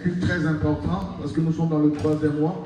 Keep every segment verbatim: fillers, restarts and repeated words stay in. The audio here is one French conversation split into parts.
culte très important parce que nous sommes dans le troisième mois.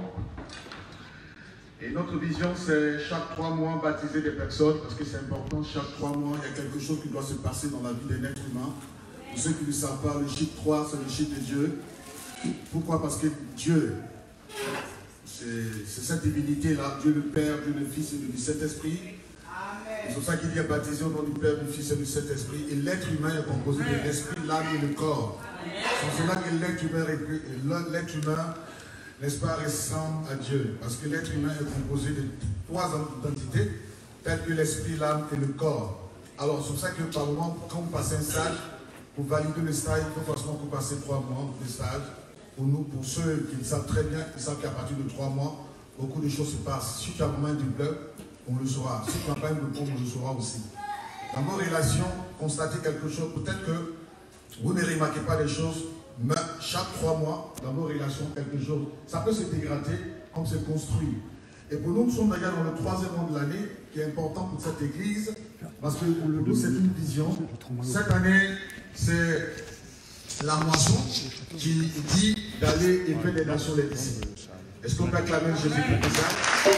Et notre vision, c'est chaque trois mois baptiser des personnes parce que c'est important. Chaque trois mois, il y a quelque chose qui doit se passer dans la vie d'un être humain. Pour ceux qui ne savent pas, le chiffre trois, c'est le chiffre de Dieu. Pourquoi? Parce que Dieu, c'est cette divinité-là, Dieu le Père, Dieu le Fils et du Saint-Esprit. C'est pour ça qu'il dit à baptiser au nom du Père, du Fils et du Saint-Esprit. Et l'être humain est composé de l'esprit, l'âme et le corps. C'est cela que l'être humain, l'être humain, n'est-ce pas, ressemble à Dieu. Parce que l'être humain est composé de trois entités, telles que l'esprit, l'âme et le corps. Alors, c'est pour ça que par moment, quand vous passez un stage, pour valider le stage, il faut forcément que vous passez trois mois de stage. Pour nous, pour ceux qui le savent très bien, qui savent qu'à partir de trois mois, beaucoup de choses se passent. Si tu as vraiment un diplôme, on le saura. Si tu n'as pas un diplôme, on le saura aussi. Dans vos relations, constatez quelque chose. Peut-être que vous ne remarquez pas les choses, mais chaque trois mois, dans vos relations, quelque chose, ça peut se dégrader comme se construire. Et pour nous, nous sommes déjà dans le troisième mois de l'année, qui est important pour cette église, parce que pour nous, c'est une vision. Cette année, c'est la moisson qui dit d'aller et faire des nations les disciples. Est-ce qu'on peut acclamer Jésus pour ça?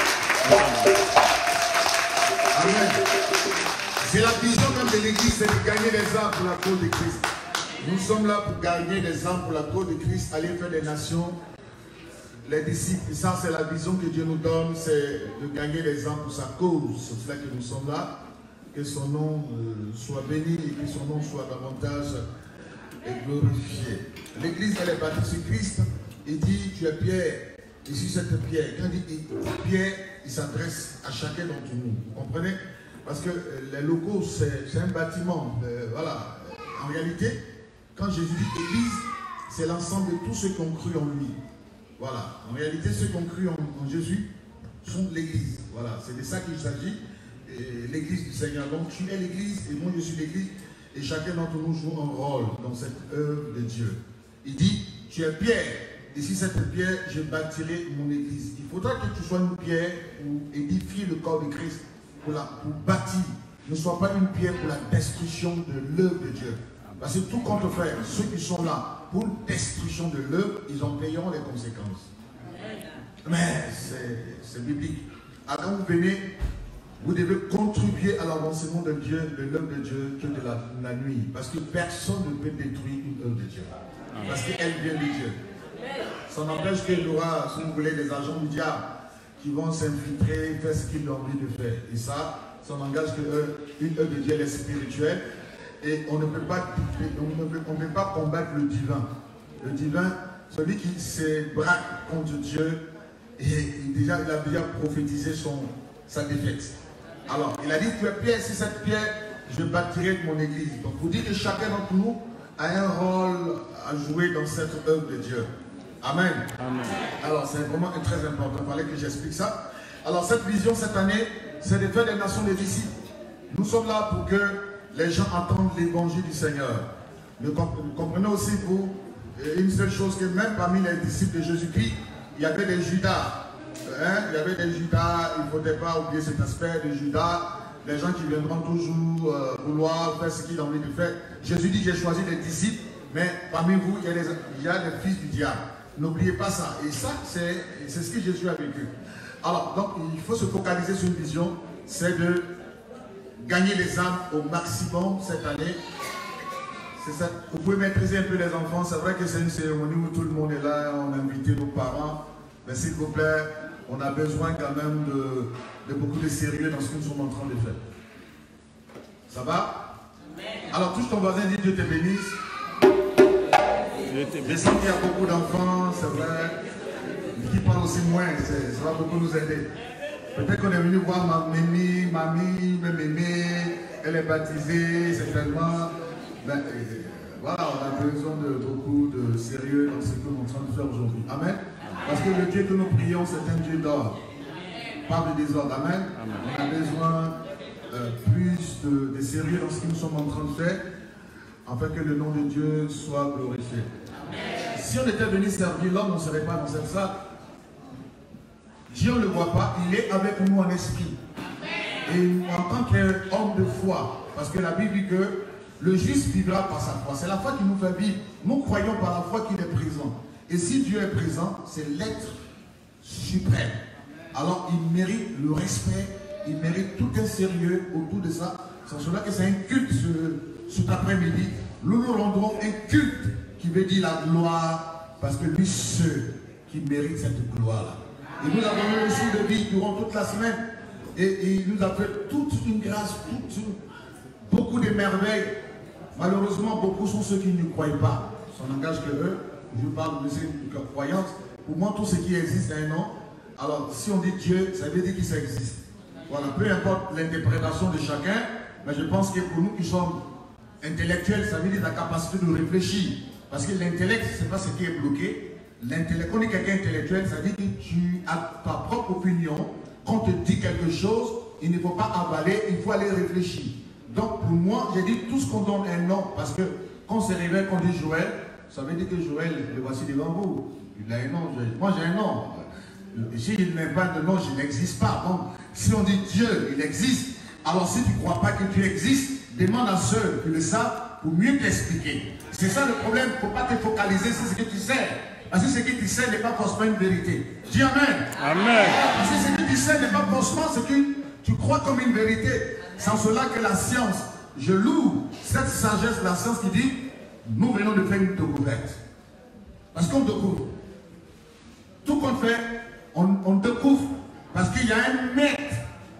Amen. C'est la vision même de l'église, c'est de gagner des âmes pour la cause de Christ. Nous sommes là pour gagner des âmes pour la cause de Christ, aller faire des nations, les disciples. Et ça, c'est la vision que Dieu nous donne, c'est de gagner des âmes pour sa cause. C'est cela que nous sommes là. Que son nom euh, soit béni et que son nom soit davantage glorifié. L'église, elle est bâtie sur Christ. Il dit, tu es Pierre. Ici, cette pierre. Quand il dit Pierre, il s'adresse à chacun d'entre nous. Vous comprenez? Parce que les locaux, c'est un bâtiment. Euh, voilà. En réalité, quand Jésus dit Église, c'est l'ensemble de tous ceux qui ont cru en lui. Voilà. En réalité, ceux qui ont cru en, en Jésus sont l'Église. Voilà. C'est de ça qu'il s'agit. L'Église du Seigneur. Donc, tu es l'Église et moi, je suis l'Église. Et chacun d'entre nous joue un rôle dans cette œuvre de Dieu. Il dit, tu es Pierre. Et si cette pierre, je bâtirai mon Église. Il faudra que tu sois une pierre pour édifier le corps de Christ, pour, la, pour bâtir. Ne sois pas une pierre pour la destruction de l'œuvre de Dieu. Parce que tout compte faire, ceux qui sont là pour la destruction de l'œuvre, ils en payeront les conséquences. Mais c'est biblique. Alors quand vous venez, vous devez contribuer à l'avancement de Dieu, de l'œuvre de Dieu, que de la, la nuit. Parce que personne ne peut détruire une œuvre de Dieu. Parce qu'elle vient de Dieu. Ça n'empêche qu'il y aura, si vous voulez, des agents du diable qui vont s'infiltrer, faire ce qu'ils ont envie de faire. Et ça, ça n'engage qu'une œuvre de Dieu, elle est spirituelle. Et on ne peut pas, on ne peut, on ne peut pas combattre le divin. Le divin, celui qui se braque contre Dieu, et déjà, il a déjà prophétisé son, sa défaite. Alors, il a dit, tu es pierre, c'est cette pierre, je bâtirai mon église. Donc, vous dites que chacun d'entre nous a un rôle à jouer dans cette œuvre de Dieu. Amen. Amen. Alors, c'est vraiment très important. Il fallait que j'explique ça. Alors, cette vision, cette année, c'est de faire des nations des disciples. Nous sommes là pour que les gens entendent l'évangile du Seigneur. Vous comprenez aussi, vous, une seule chose, que même parmi les disciples de Jésus-Christ, il y avait des Judas. Hein? Il y avait des Judas, il ne faudrait pas oublier cet aspect de Judas. Les gens qui viendront toujours euh, vouloir faire ce qu'ils ont envie de faire. Jésus dit, j'ai choisi des disciples, mais parmi vous, il y a des, il y a des fils du diable. N'oubliez pas ça. Et ça, c'est ce que Jésus a vécu. Alors, donc, il faut se focaliser sur une vision, c'est de gagner les âmes au maximum cette année. Ça. Vous pouvez maîtriser un peu les enfants. C'est vrai que c'est une cérémonie où tout le monde est là, on a invité nos parents. Mais s'il vous plaît, on a besoin quand même de, de beaucoup de sérieux dans ce que nous sommes en train de faire. Ça va? Alors, touche ton voisin, dis Dieu te bénisse. Je sens qu'il y a beaucoup d'enfants, c'est vrai, qui parlent aussi moins, ça va beaucoup nous aider. Peut-être qu'on est venu voir ma mémie, mamie, même mémé, elle est baptisée, certainement. Ben, euh, voilà, on a besoin de beaucoup de sérieux dans ce que nous sommes en train de faire aujourd'hui. Amen. Parce que le Dieu que nous prions, c'est un Dieu d'ordre, pas de désordre. Amen. On a besoin euh, plus de, de sérieux dans ce que nous sommes en train de faire, afin que le nom de Dieu soit glorifié. Si on était venu servir l'homme, on ne serait pas dans cette salle. Dieu ne le voit pas, il est avec nous en esprit. Et en tant qu'homme de foi, parce que la Bible dit que le juste vivra par sa foi. C'est la foi qui nous fait vivre. Nous croyons par la foi qu'il est présent. Et si Dieu est présent, c'est l'être suprême. Alors il mérite le respect, il mérite tout un sérieux autour de ça. C'est pour cela que c'est un culte ce, cet après-midi. Nous nous rendrons un culte qui veut dire la gloire, parce que lui seul qui mérite cette gloire-là. Et nous avons eu aussi de vie durant toute la semaine. Et, et il nous a fait toute une grâce, toute une, beaucoup de merveilles. Malheureusement, beaucoup sont ceux qui ne croient pas. Ça n'engage que eux. Je parle de ces croyances. Pour moi, tout ce qui existe a un nom. Alors, si on dit Dieu, ça veut dire que ça existe. Voilà, peu importe l'interprétation de chacun, mais je pense que pour nous qui sommes intellectuels, ça veut dire la capacité de réfléchir. Parce que l'intellect, ce n'est pas ce qui est bloqué. L'intellect, quand on est quelqu'un intellectuel, ça veut dire que tu as ta propre opinion. Quand on te dit quelque chose, il ne faut pas avaler, il faut aller réfléchir. Donc, pour moi, j'ai dit tout ce qu'on donne un nom, parce que quand on se réveille, quand on dit Joël, ça veut dire que Joël, le voici devant vous. Il a un nom. Moi, j'ai un nom. S'il n'a pas de nom, je n'existe pas. Donc, si on dit Dieu, il existe. Alors, si tu ne crois pas que Dieu existe, demande à ceux qui le savent pour mieux t'expliquer. C'est ça le problème. Il ne faut pas te focaliser sur ce que tu sais. Parce que ce que tu sais n'est pas forcément une vérité. Dis Amen. Amen. Parce que ce que tu sais n'est pas forcément ce que tu crois comme une vérité. Sans cela que la science, je loue cette sagesse de la science qui dit, nous venons de faire une découverte. Parce qu'on découvre. Tout qu'on fait, on, on découvre. Parce qu'il y a un maître,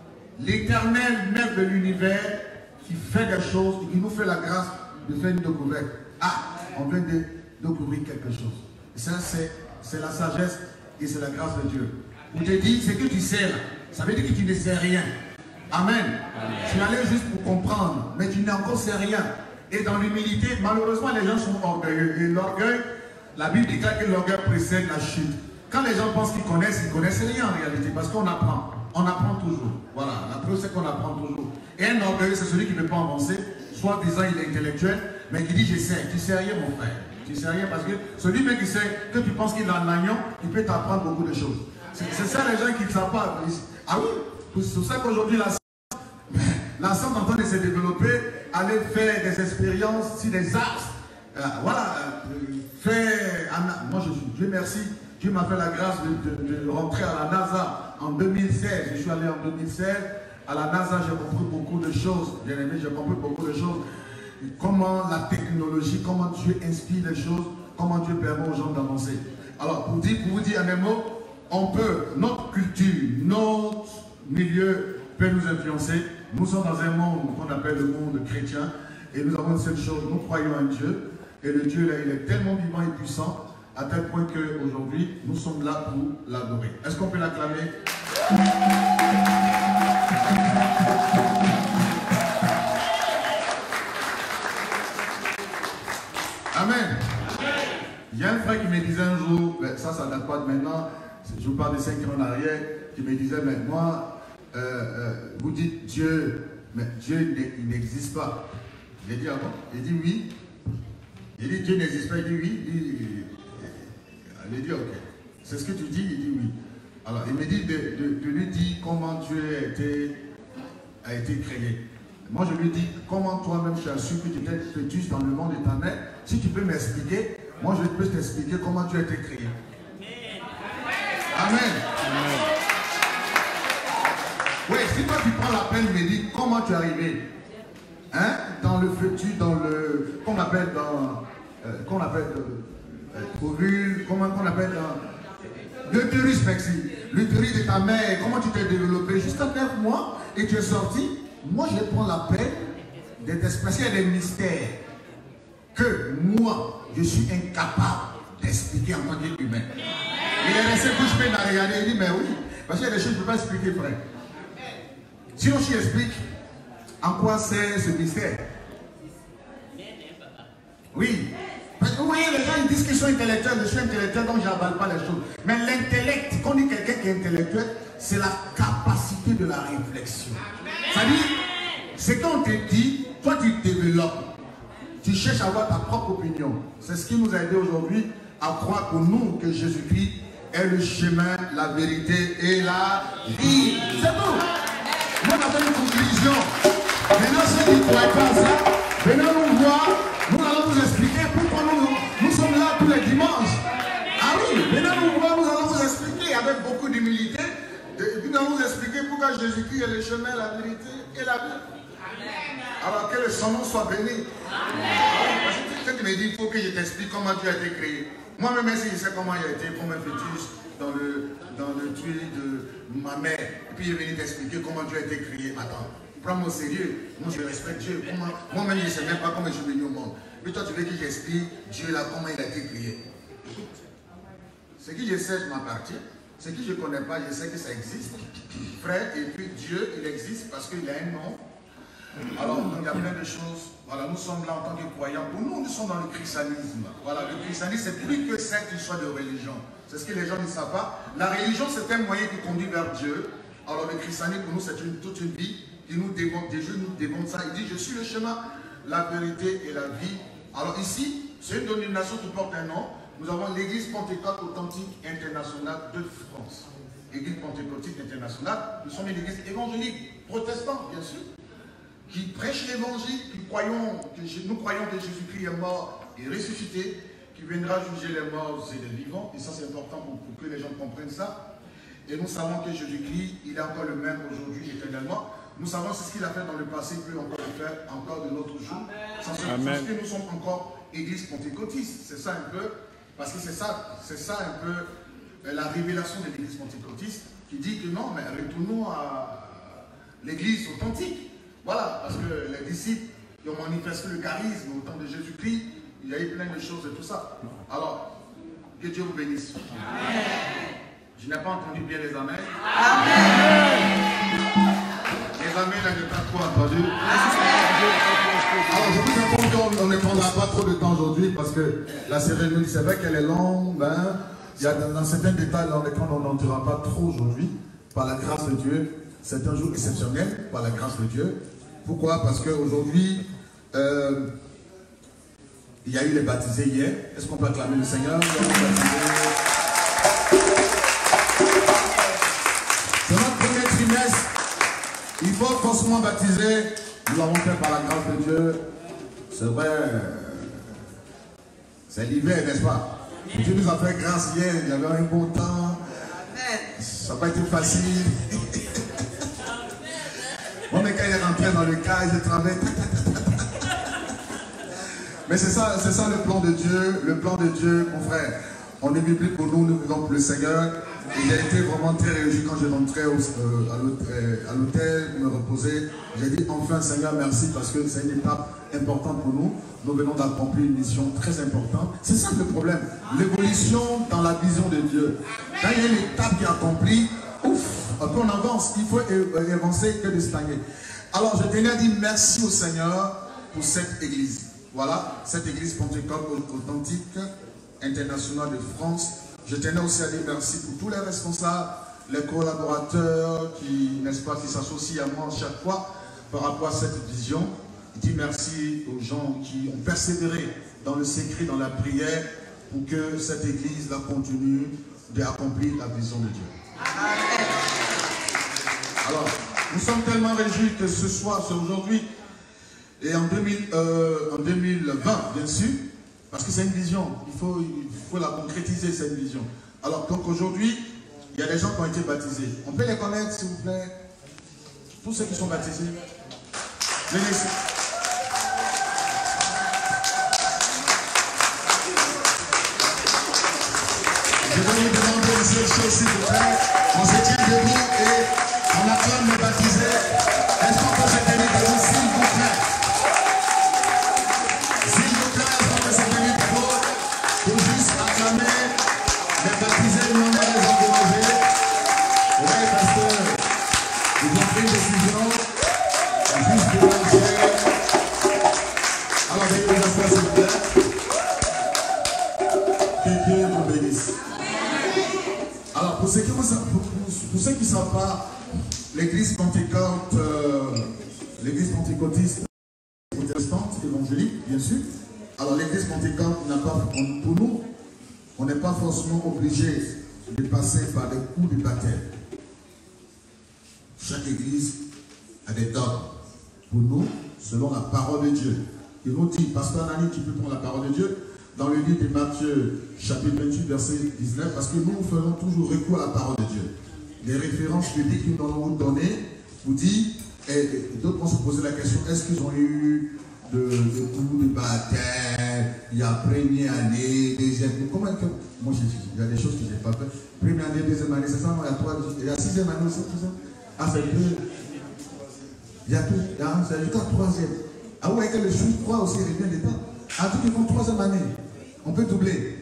l'éternel maître de l'univers, qui fait des choses et qui nous fait la grâce de faire une découverte. Ah, on vient de découvrir quelque chose. Et ça, c'est la sagesse et c'est la grâce de Dieu. On te dit, ce que tu sais là, ça veut dire que tu ne sais rien. Amen. Amen. Tu es allé juste pour comprendre, mais tu n'en sais rien. Et dans l'humilité, malheureusement, les gens sont orgueilleux. Et l'orgueil, la Bible déclare que l'orgueil précède la chute. Quand les gens pensent qu'ils connaissent, ils ne connaissent rien en réalité, parce qu'on apprend. On apprend toujours. Voilà, la preuve c'est qu'on apprend toujours. Et un orgueilleux, c'est celui qui ne veut pas avancer, soit disant il est intellectuel, mais qui dit je sais. Tu ne sais rien, mon frère. Tu ne sais rien parce que celui même qui sait que tu penses qu'il a un agneau, il peut t'apprendre beaucoup de choses. C'est ça les gens qui ne savent pas. Ah oui, c'est pour ça qu'aujourd'hui la science, la science est en train de se développer, aller faire des expériences sur des astres. Euh, voilà, euh, faire. Moi je suis, Dieu merci, Dieu m'a fait la grâce de, de, de rentrer à la NASA en deux mille seize. Je suis allé en deux mille seize. À la NASA, j'ai compris beaucoup de choses. Bien aimé, j'ai compris beaucoup de choses. Comment la technologie, comment Dieu inspire les choses, comment Dieu permet aux gens d'avancer. Alors, pour, dire, pour vous dire un mot, on peut, notre culture, notre milieu peut nous influencer. Nous sommes dans un monde qu'on appelle le monde chrétien et nous avons une seule chose, nous croyons en Dieu. Et le Dieu là, il est tellement vivant et puissant à tel point qu'aujourd'hui, nous sommes là pour l'adorer. Est-ce qu'on peut l'acclamer? Amen. Il y a un frère qui me disait un jour, ça, ça date pas de maintenant, je vous parle de cinq ans en arrière, qui me disait, mais moi, euh, euh, vous dites Dieu, mais Dieu il n'existe pas. J'ai dit, ah bon? Il dit oui. Il dit Dieu n'existe pas, il dit oui. Il dit, il dit ok. C'est ce que tu dis, il dit oui. Alors il me dit de, de, de lui dire comment Dieu a été, a été créé. Moi je lui dis comment toi-même tu as su que tu étais fœtus dans le monde éternel. Si tu peux m'expliquer, moi je peux t'expliquer comment tu as été créé. Amen. Amen. Oui, si toi tu prends la peine de me dire comment tu es arrivé, hein, dans le fœtus, dans le, qu'on appelle dans, euh, qu'on appelle euh, ovule, comment qu'on appelle dans l'utérus, merci, l'utérus de ta mère, comment tu t'es développé jusqu'à neuf mois et tu es sorti. Moi je prends la peine de t'expliquer des mystères que moi je suis incapable d'expliquer en tant qu'humain. Il est resté bouche pleine à regarder, il dit mais oui, parce qu'il y a des choses que je ne peux pas expliquer, frère. Sinon je explique en quoi c'est ce mystère. Oui. Parce que vous voyez, les gens ils disent qu'ils sont intellectuels, je suis intellectuel donc je n'avale pas les choses. Mais l'intellect, quand on dit quelqu'un qui est intellectuel, c'est la capacité de la réflexion. C'est-à-dire, c'est quand on te dit, toi tu développes, tu cherches à avoir ta propre opinion. C'est ce qui nous a aidé aujourd'hui à croire pour nous que Jésus-Christ est le chemin, la vérité et la vie. C'est tout. Nous avons une conclusion. Maintenant, ceux qui ne croient pas ça, venez nous voir, nous allons vous expliquer pourquoi nous, nous sommes là tous les dimanches. Maintenant, nous allons vous expliquer avec beaucoup d'humilité. Et puis nous allons vous expliquer pourquoi Jésus-Christ est le chemin, la vérité et la vie. Alors que son nom soit béni. Amen. Parce que quand tu me dis, il faut que je t'explique comment tu as été créé. Moi-même, même si je sais comment il a été comme un fœtus dans le, dans le tuyau de ma mère, et puis il est venu t'expliquer comment tu as été créé. Attends, prends-moi au sérieux. Moi, je respecte Dieu. Moi-même, je ne sais même pas comment je suis venu au monde. Mais toi, tu veux que j'explique Dieu là, comment il a été créé. Écoute, ce que je sais, je m'appartient. Ce que je ne connais pas, je sais que ça existe. Frère, et puis Dieu, il existe parce qu'il a un nom. Alors, il y a plein de choses. Voilà, nous sommes là en tant que croyants. Pour nous, nous sommes dans le christianisme. Voilà, le christianisme, c'est plus que cette histoire de religion. C'est ce que les gens ne savent pas. La religion, c'est un moyen qui conduit vers Dieu. Alors, le christianisme, pour nous, c'est une, toute une vie qui nous démontre, Dieu nous démontre ça. Il dit, je suis le chemin, la vérité et la vie. Alors ici, c'est une dénomination qui porte un nom. Nous avons l'église pentecôte authentique internationale de France. L'église pentecôtique internationale, nous sommes une église évangélique, protestante, bien sûr, qui prêche l'évangile, qui croyons, que nous croyons que Jésus-Christ est mort et ressuscité, qui viendra juger les morts et les vivants. Et ça, c'est important pour, pour que les gens comprennent ça. Et nous savons que Jésus-Christ, il est encore le même aujourd'hui, éternellement. Nous savons ce qu'il a fait dans le passé, il peut encore le faire encore de notre jour. Sans ce que nous sommes encore église pentecôtiste. C'est ça un peu, parce que c'est ça, c'est ça un peu la révélation de l'église pentecôtiste qui dit que non, mais retournons à l'église authentique. Voilà, parce que les disciples qui ont manifesté le charisme au temps de Jésus-Christ, il y a eu plein de choses et tout ça. Alors, que Dieu vous bénisse. Amen. Je n'ai pas entendu bien les amens. Amen. Les amens, là, je n'ai pas trop entendu. Alors, je vous informe qu'on ne prendra pas trop de temps aujourd'hui parce que la cérémonie, c'est vrai qu'elle est longue. Ben, il y a dans, dans certains détails dans lesquels on n'entrera pas trop aujourd'hui, par la grâce de Dieu. C'est un jour exceptionnel, par la grâce de Dieu. Pourquoi? Parce qu'aujourd'hui, euh, il y a eu les baptisés hier. Est-ce qu'on peut acclamer le Seigneur? C'est notre premier trimestre. Il faut forcément baptiser. Nous l'avons fait par la grâce de Dieu. C'est vrai. C'est l'hiver, n'est-ce pas? Dieu nous a fait grâce hier. Il y avait un bon temps. Ça n'a pas été facile. Moi, mais quand il est rentré dans le cas, il travaille. Mais c'est ça, c'est ça le plan de Dieu. Le plan de Dieu, mon frère. On est biblique pour nous, nous vivons pour le Seigneur. Et j'ai été vraiment très réjoui quand je rentrais euh, à l'hôtel, me reposer. J'ai dit enfin Seigneur merci parce que c'est une étape importante pour nous. Nous venons d'accomplir une mission très importante. C'est ça le problème. L'évolution dans la vision de Dieu. Quand il y a une étape qui est accomplie, ouf, après on avance. Il faut avancer que de stagner. Alors je tenais à dire merci au Seigneur pour cette église. Voilà, cette église pentecôte authentique internationale de France. Je tenais aussi à dire merci pour tous les responsables, les collaborateurs qui, n'est-ce pas, qui s'associent à moi chaque fois par rapport à cette vision. Je dis merci aux gens qui ont persévéré dans le secret, dans la prière, pour que cette église la continue d'accomplir la vision de Dieu. Amen. Alors, nous sommes tellement réjouis que ce soir, c'est aujourd'hui, et en, deux mille, euh, en deux mille vingt, bien sûr, parce que c'est une vision, il faut, il faut la concrétiser, cette vision. Alors, donc aujourd'hui, il y a des gens qui ont été baptisés. On peut les connaître, s'il vous plaît? Tous ceux qui sont baptisés. Les laissez. Je vais vous demander une seule chose, s'il vous plaît. On se tient debout et on acclame les baptisés. Est-ce qu'on peut se tenir debout, s'il vous plaît? S'il vous plaît, est-ce qu'on peut se tenir debout pour juste acclamer les baptisés, non pas les encourager? Oui, parce que ils ont pris une décision juste de lancer. Alors, veuillez vous asseoir, s'il vous plaît. Que Dieu vous bénisse. Alors, pour ceux qui ne savent pas, l'église pentecôte, euh, l'église pentecôtiste protestante, évangélique, bien sûr. Alors, l'église pentecôte n'a pas, on, pour nous, on n'est pas forcément obligé de passer par des coups de baptême. Chaque église a des dogmes. Pour nous, selon la parole de Dieu. Il nous dit, pasteur Nani, tu peux prendre la parole de Dieu. dans le livre de Matthieu, chapitre vingt-huit, verset dix-neuf, parce que nous, nous faisons toujours recours à la parole de Dieu. Les références bibliques que nous allons vous donner vous dit, et, et d'autres vont se poser la question, est-ce qu'ils ont eu de, de coups de baptême, il y a première année, deuxième année, comment est-ce que... Moi, il y a des choses que je n'ai pas fait. Première année, deuxième année, c'est ça, il y a trois, il y a sixième année aussi, tout ça. Ah, c'est deux. Il y a tout, c'est jusqu'à troisième. Ah ouais, que le chou trois aussi revient dedans. Ah, tout ils font troisième année. On peut doubler.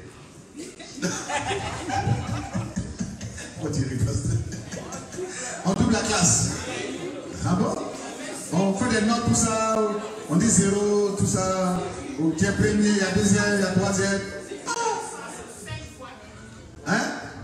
On double la classe. Ah bon? On fait des notes, tout ça. On dit zéro, tout ça. Qui est premier, il y a deuxième, il y a troisième. Hein?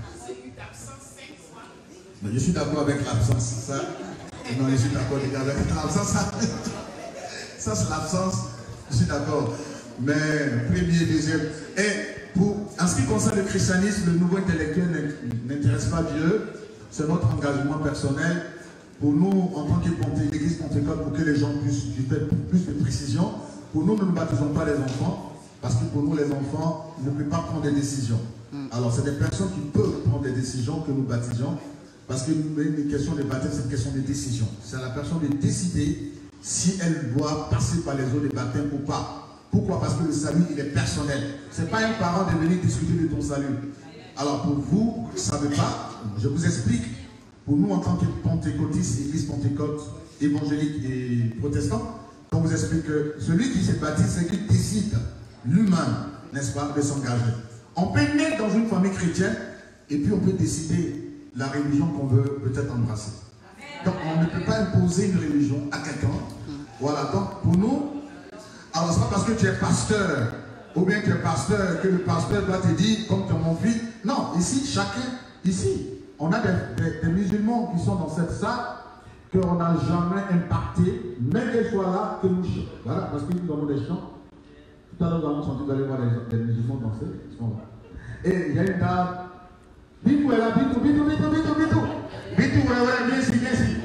Mais je suis d'accord avec l'absence. Ça. Non, je suis d'accord avec l'absence. Ça, ça c'est l'absence. Je suis d'accord. Mais premier, deuxième. Et pour, en ce qui concerne le christianisme, le nouveau intellectuel n'intéresse pas Dieu. C'est notre engagement personnel. Pour nous, en tant qu'Église Pentecôte, pour que les gens puissent faire plus de précision, pour nous, nous ne baptisons pas les enfants, parce que pour nous, les enfants ne peuvent pas prendre des décisions. Alors, c'est des personnes qui peuvent prendre des décisions que nous baptisons, parce que une question de baptême, c'est une question de décision. C'est à la personne de décider si elle doit passer par les eaux de baptême ou pas. Pourquoi? Parce que le salut, il est personnel. Ce n'est pas un parent de venir discuter de ton salut. Alors, pour vous, vous ne savez pas, je vous explique. Pour nous, en tant que pentecôtistes, Église Pentecôte, évangélique et protestant, on vous explique que celui qui se baptise, c'est qu'il décide lui-même, n'est-ce pas, de s'engager. On peut naître dans une famille chrétienne et puis on peut décider la religion qu'on veut peut-être embrasser. Donc, on ne peut pas imposer une religion à quelqu'un. Voilà, donc pour nous, alors c'est pas parce que tu es pasteur ou bien tu es pasteur que le pasteur doit te dire, comme tu es mon fils. Non, ici, chacun, ici, on a des, des, des musulmans qui sont dans cette salle qu'on n'a jamais impacté, même qu'ils soient là, que nous chantons. Voilà, parce que nous avons des chants. Tout à l'heure, nous avons senti, vous allez voir les, les musulmans danser, ils sont là. Et il y a une dame, Bitou est là, Bitou, Bitou, Bitou, Bitou, Bitou. Bitou, ouais, ouais, viens ici, viens ici.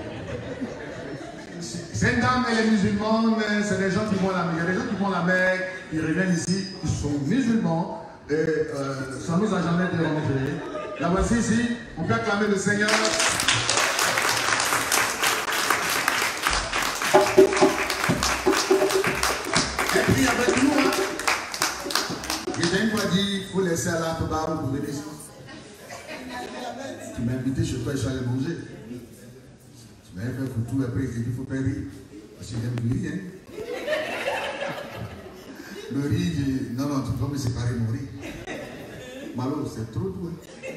C'est une dame, elle est musulmane, c'est des gens qui vont à la Mecque. Il y a des gens qui vont à la Mecque, ils reviennent ici, ils sont musulmans, et euh, ça ne nous a jamais dérangé. La voici ici, on peut acclamer le Seigneur. Elle prie avec nous. Hein. J'ai une fois dit, il faut laisser à la Toba, vous pouvez descendre. Tu m'as invité chez toi et je suis allé manger. Tu m'as fait pour tout, après il dit, il faut faire rire. Parce que j'aime le riz. Hein. Le riz, dit, non, non, tu peux me séparer mon riz. Malo, c'est trop doux.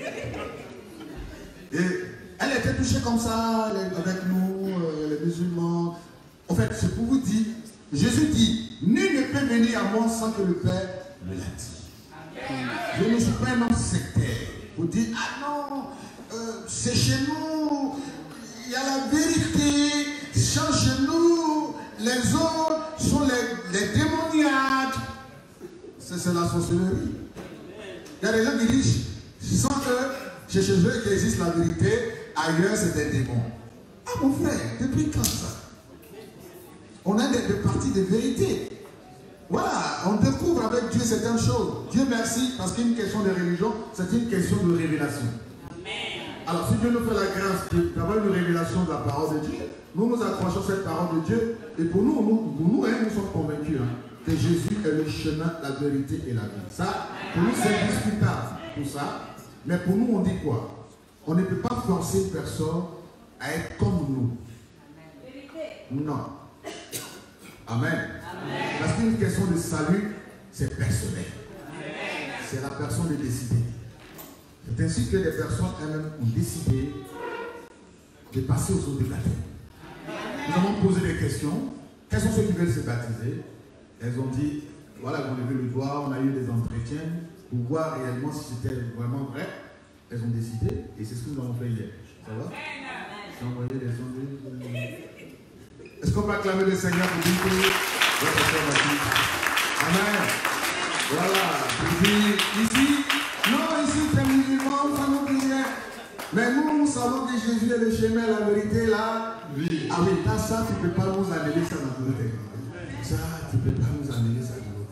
Et elle était touchée comme ça, avec nous, euh, les musulmans. En fait, c'est pour vous dire, Jésus dit, nul ne peut venir à moi sans que le Père me l'a dit. Je ne suis pas un homme sectaire. Vous dites, ah non, euh, c'est chez nous, il y a la vérité, c'est chez nous, les autres sont les, les démoniaques. C'est la sorcellerie. Il y a des gens qui disent, sans que chez eux qu'il existe la vérité, ailleurs c'est des démons. Ah mon frère, depuis quand ça? On a des, des parties de vérité. Voilà, on découvre avec Dieu certaines choses. Dieu merci, parce qu'une question de religion, c'est une question de révélation. Alors si Dieu nous fait la grâce d'avoir une révélation de la parole de Dieu, nous nous accrochons cette parole de Dieu, et pour nous, nous, pour nous, hein, nous sommes convaincus hein, que Jésus est le chemin, la vérité et la vie. Ça, pour nous, c'est discutable, tout ça. Mais pour nous, on dit quoi? On ne peut pas forcer personne à être comme nous. Non. Amen. Amen. Parce qu'une question de salut, c'est personnel. C'est la personne de décider. C'est ainsi que les personnes elles-mêmes ont décidé de passer aux autres baptêmes. Nous avons posé des questions. Quels sont ceux qui veulent se baptiser? Elles ont dit, voilà, vous levez le doigt, on a eu des entretiens pour voir réellement si c'était vraiment vrai. Elles ont décidé et c'est ce que nous avons fait hier. Ça va? J'ai envoyé des sondages. Est-ce qu'on peut acclamer le Seigneur pour dire que votre frère va dire amen? Voilà. Je dis, ici, non, ici c'est musulman, ça nous dit rien. Mais nous, nous savons que Jésus est le chemin, la vérité, là. Oui. Ah oui, ça, ça, tu ne peux pas nous amener ça dans notre. Ça, tu ne peux pas nous amener ça dans notre.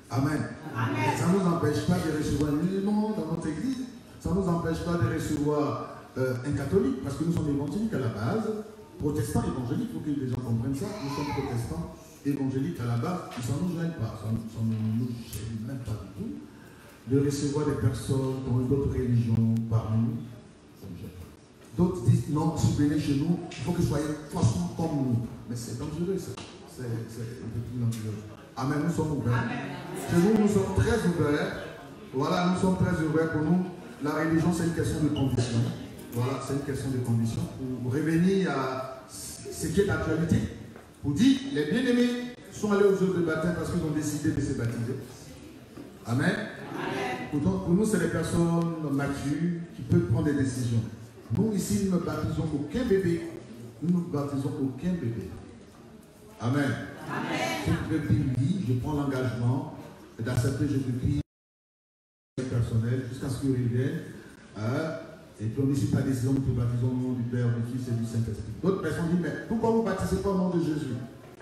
Amen. Amen. Ça ne nous empêche pas de recevoir un musulman dans notre église. Ça ne nous empêche pas de recevoir euh, un catholique, parce que nous sommes évangéliques à la base. Protestants évangéliques, il faut que les gens comprennent ça. Nous sommes protestants évangéliques à la base. Ça ne nous gêne pas. Ça ne nous gêne même pas du tout. De recevoir des personnes qui ont d'autres religions parmi nous. Ça ne gêne pas. D'autres disent non, si vous venez chez nous, il faut que vous soyez forcément comme nous. Mais c'est dangereux ça. C'est un peu plus dangereux. Amen, nous sommes ouverts. Chez nous, nous sommes très ouverts. Voilà, nous sommes très ouverts. Pour nous, la religion, c'est une question de condition. Voilà, c'est une question de condition. Pour revenir à ce qui est d'actualité, pour dire, les bien-aimés sont allés aux œuvres de baptême parce qu'ils ont décidé de se baptiser. Amen. Amen. Pourtant, pour nous, c'est les personnes matures qui peuvent prendre des décisions. Nous, ici, nous ne baptisons aucun bébé. Nous ne baptisons aucun bébé. Amen. Amen. Si je veux dire oui, je prends l'engagement d'accepter Jésus-Christ personnel jusqu'à ce qu'il revienne. Euh, et puis on décide la décision que nous baptisons au nom du Père, du Fils et du Saint-Esprit. D'autres personnes disent, mais pourquoi vous ne baptisez pas au nom de Jésus?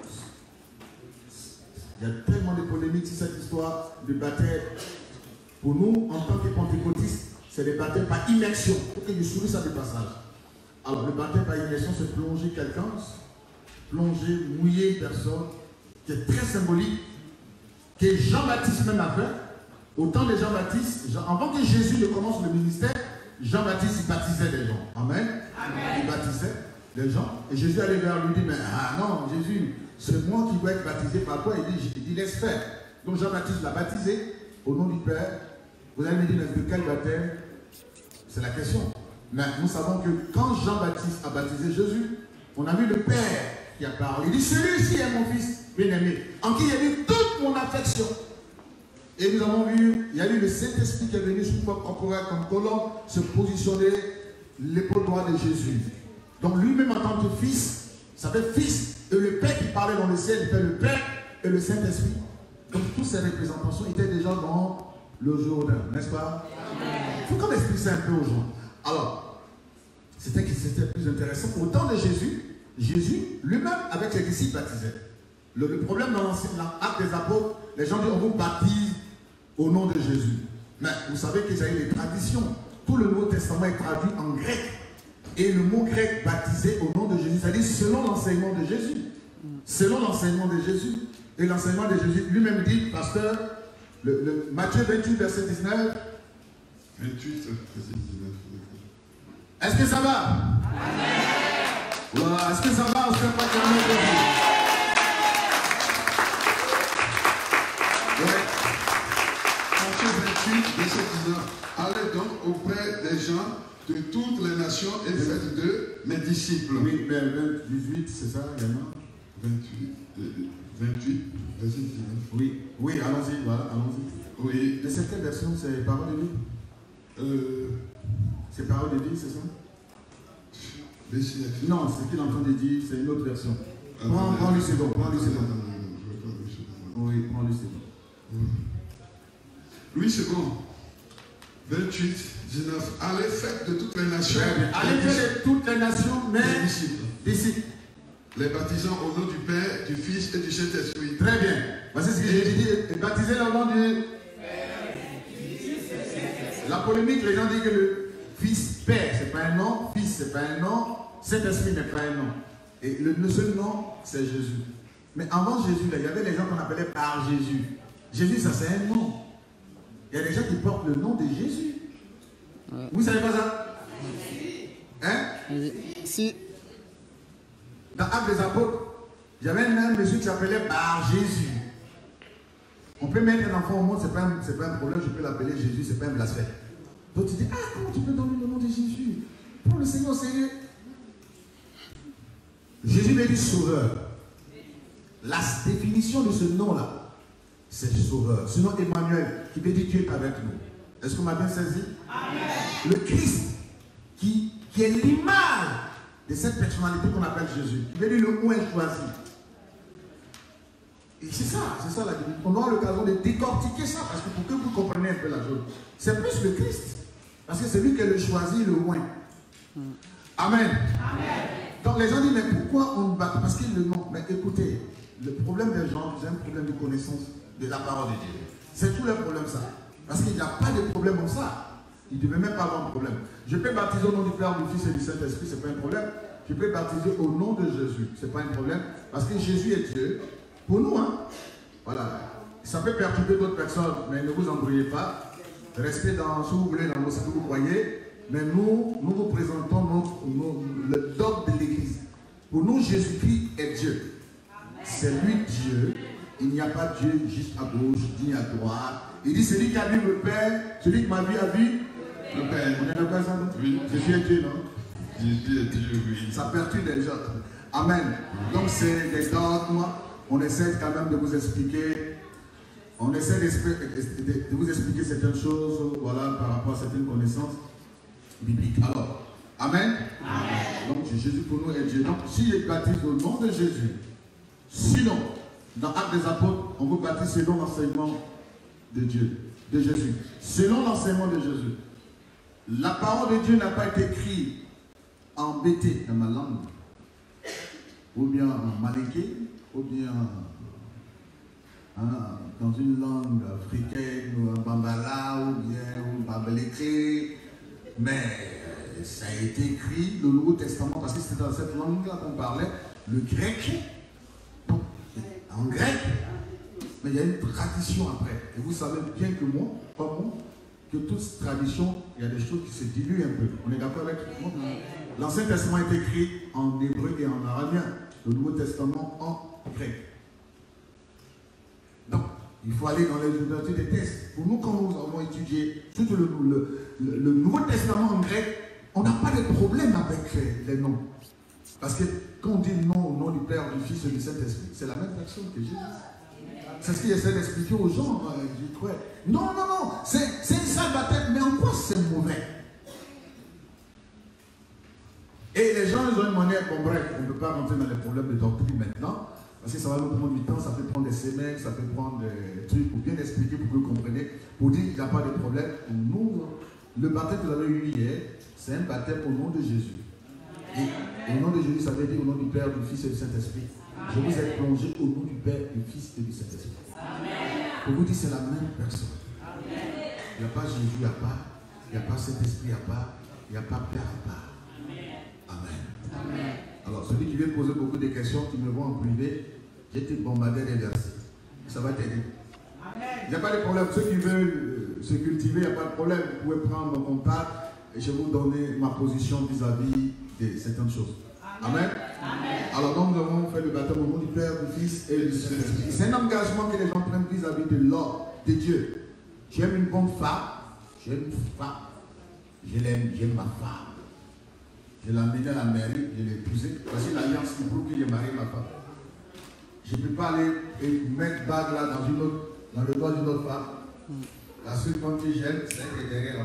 Il y a tellement de polémiques sur cette histoire de baptême. Pour nous, en tant que pentecôtistes, c'est le baptême par immersion. Il faut que je souris ça du passage. Alors, le baptême par immersion, c'est plonger quelqu'un, plonger, mouiller une personne, qui est très symbolique, que Jean-Baptiste même a fait. Au temps de Jean-Baptiste, Jean, avant que Jésus ne commence le ministère, Jean-Baptiste, il baptisait les gens. Amen. Amen. Il baptisait les gens. Et Jésus allait vers lui, dit, mais ah non, Jésus, c'est moi qui dois être baptisé par toi. Il dit, il dit laisse faire. Donc Jean-Baptiste l'a baptisé au nom du Père. Vous allez me dire, mais de quel baptême? C'est la question. Mais nous savons que quand Jean-Baptiste a baptisé Jésus, on a vu le Père qui a parlé. Il dit, celui-ci est mon fils bien-aimé, en qui il y a eu toute mon affection. Et nous avons vu, il y a eu le Saint-Esprit qui est venu sous forme corporelle comme colombe se positionner l'épaule droite de Jésus. Donc lui-même en tant que fils, ça fait fils. Et le Père qui parlait dans le ciel, il fait le Père et le Saint-Esprit. Donc toutes ces représentations étaient déjà dans le Jourdain, n'est-ce pas? Il faut qu'on explique ça un peu aux gens. Alors, c'était plus intéressant. Au temps de Jésus, Jésus lui-même avec ses disciples baptisait. Le, le problème dans l'acte des apôtres, les gens disent on vous baptise au nom de Jésus. Mais vous savez qu'ils avaient des traditions. Tout le Nouveau Testament est traduit en grec. Et le mot grec baptisé au nom de Jésus, c'est-à-dire selon l'enseignement de Jésus. Selon l'enseignement de Jésus. Et l'enseignement de Jésus lui-même dit, pasteur, le, le Matthieu vingt-huit, verset dix-neuf. vingt-huit, verset dix-neuf. Est-ce que ça va? Amen. Voilà. Est-ce que ça va? On se fait pas calmer pour vous. Ouais. Matthieu vingt-huit, verset dix-neuf. Allez donc auprès des gens de toutes les nations et faites de mes disciples. Oui, mais dix-huit, c'est ça également? vingt-huit, vingt-huit, verset dix-neuf. Oui, oui, allons-y, voilà, allons-y. Oui. De cette version, c'est parole de Dieu? Euh, c'est parole de Dieu, c'est ça? Non, ce qu'il est en train de dire, c'est une autre version. Ah, prends, prends le second, prends le second. Oui, prends le second. Louis second, vingt-huit, dix-neuf. Allez, faites de toutes les nations. Allez, faites de toutes les nations, mais disciples. disciples. Les baptisant au nom du Père, du Fils et du Saint-Esprit. Très bien. Voici ce que j'ai dit. Baptisez au nom du La polémique, les gens disent que le Fils Père, ce n'est pas un nom. Fils, ce n'est pas un nom. Saint-Esprit n'est pas un nom. Et le, le seul nom, c'est Jésus. Mais avant Jésus, là, il y avait les gens qu'on appelait par Jésus. Jésus, ça c'est un nom. Il y a des gens qui portent le nom de Jésus. Ouais. Vous ne savez pas ça? Hein? Si. Dans Actes des Apôtres, il y avait un monsieur qui s'appelait par Jésus. On peut mettre un enfant au monde, ce n'est pas, pas un problème, je peux l'appeler Jésus, ce n'est pas un blasphème. Donc tu dis, ah, comment tu peux donner le nom de Jésus? Prends le Seigneur au sérieux. Jésus veut dire sauveur. La définition de ce nom-là, c'est sauveur. Sinon, Emmanuel, qui veut dire Dieu est avec nous. Est-ce qu'on m'a bien saisi? Amen. Le Christ, qui, qui est l'image de cette personnalité qu'on appelle Jésus. Qui veut dire le oint choisi. Et c'est ça, c'est ça la Bible. On aura l'occasion de décortiquer ça, parce que pour que vous compreniez un peu la chose, c'est plus le Christ. Parce que c'est lui qui est le choisi, le oint. Mm. Amen. Amen. Donc les gens disent, mais pourquoi on bat? Parce qu'il le nom. Mais écoutez, le problème des gens, c'est un problème de connaissance de la parole de Dieu. C'est tout le problème ça. Parce qu'il n'y a pas de problème comme ça. Il ne devait même pas avoir de problème. Je peux baptiser au nom du Père, du Fils et du Saint-Esprit, ce n'est pas un problème. Je peux baptiser au nom de Jésus, ce n'est pas un problème. Parce que Jésus est Dieu. Pour nous, hein. Voilà. Ça peut perturber d'autres personnes, mais ne vous embrouillez pas. Restez dans, si vous voulez, dans ce que vous croyez. Mais nous, nous vous présentons notre, notre, le dogme de l'Église. Pour nous, Jésus-Christ est Dieu. C'est lui Dieu. Il n'y a pas Dieu juste à gauche, ni à droite. Il dit, celui qui a vu le Père, celui qui m'a vu a vu le Père. On est d'accord ça, non? Oui. Jésus est Dieu, non? Jésus est Dieu, oui. Ça perturbe les gens. Amen. Donc c'est des dogmes. On essaie quand même de vous expliquer. On essaie de, de, de vous expliquer certaines choses, voilà, par rapport à certaines connaissances bibliques. Alors, Amen. Amen. Donc Jésus pour nous est Dieu. Donc si je baptise au nom de Jésus, sinon, dans Actes des Apôtres, on vous baptise selon l'enseignement de Dieu, de Jésus. Selon l'enseignement de Jésus. La parole de Dieu n'a pas été écrite en bété dans ma langue, ou bien en maléké, ou bien hein, dans une langue africaine, ou en bambala, ou bien en babaléké, mais ça a été écrit le Nouveau Testament, parce que c'était dans cette langue-là qu'on parlait, le grec, en grec, mais il y a une tradition après. Et vous savez bien que moi, pas moi, que toute tradition, il y a des choses qui se diluent un peu. On est d'accord avec moi? L'Ancien Testament est écrit en hébreu et en arabien, le Nouveau Testament en grec. Donc, il faut aller dans les universités des textes. Pour nous, quand nous avons étudié surtout le, le, le, le Nouveau Testament en grec, on n'a pas de problème avec les, les noms. Parce que quand on dit non au nom du Père, du Fils et du Saint-Esprit, c'est la même personne que Jésus. C'est ce qu'il essaie d'expliquer aux gens. Euh, ouais. Non, non, non, c'est une salle baptême, mais en quoi c'est mauvais? Et les gens, ils ont une manière, bon bref, on ne peut pas rentrer dans les problèmes de doctrine maintenant, parce que ça va nous prendre du temps, ça peut prendre des semaines, ça peut prendre des trucs pour bien expliquer, pour que vous compreniez, pour dire qu'il n'y a pas de problème. Nous, le baptême que vous avez eu hier, c'est un baptême au nom de Jésus. Et au nom de Jésus, ça veut dire au nom du Père, du Fils et du Saint-Esprit. Je vous ai plongé au nom du Père, du Fils et du Saint-Esprit. Pour vous dire, c'est la même personne. Il n'y a pas Jésus à part, il n'y a pas Saint-Esprit à part, il n'y a pas Père à part. Amen. Amen. Alors, celui qui vient poser beaucoup de questions, qui me voit en privé, j'ai été bombardé des versets. Ça va t'aider. Il n'y a pas de problème. Ceux qui veulent se cultiver, il n'y a pas de problème. Vous pouvez prendre mon contact et je vais vous donner ma position vis-à-vis de certaines choses. Amen. Amen. Alors donc nous avons fait le baptême au nom du Père, du Fils et du Saint-Esprit. C'est un engagement que les gens prennent vis-à-vis de l'ordre de Dieu. J'aime une bonne femme, j'aime une femme, je l'aime, j'aime ma femme. Je l'ai emmenée à la mairie, je l'ai épousée. Voici l'alliance qui prouve qu'il est marié ma femme. Je ne peux pas aller et mettre bague là dans, une autre, dans le doigt d'une autre femme. La seule femme que j'aime, c'est elle qui est derrière là.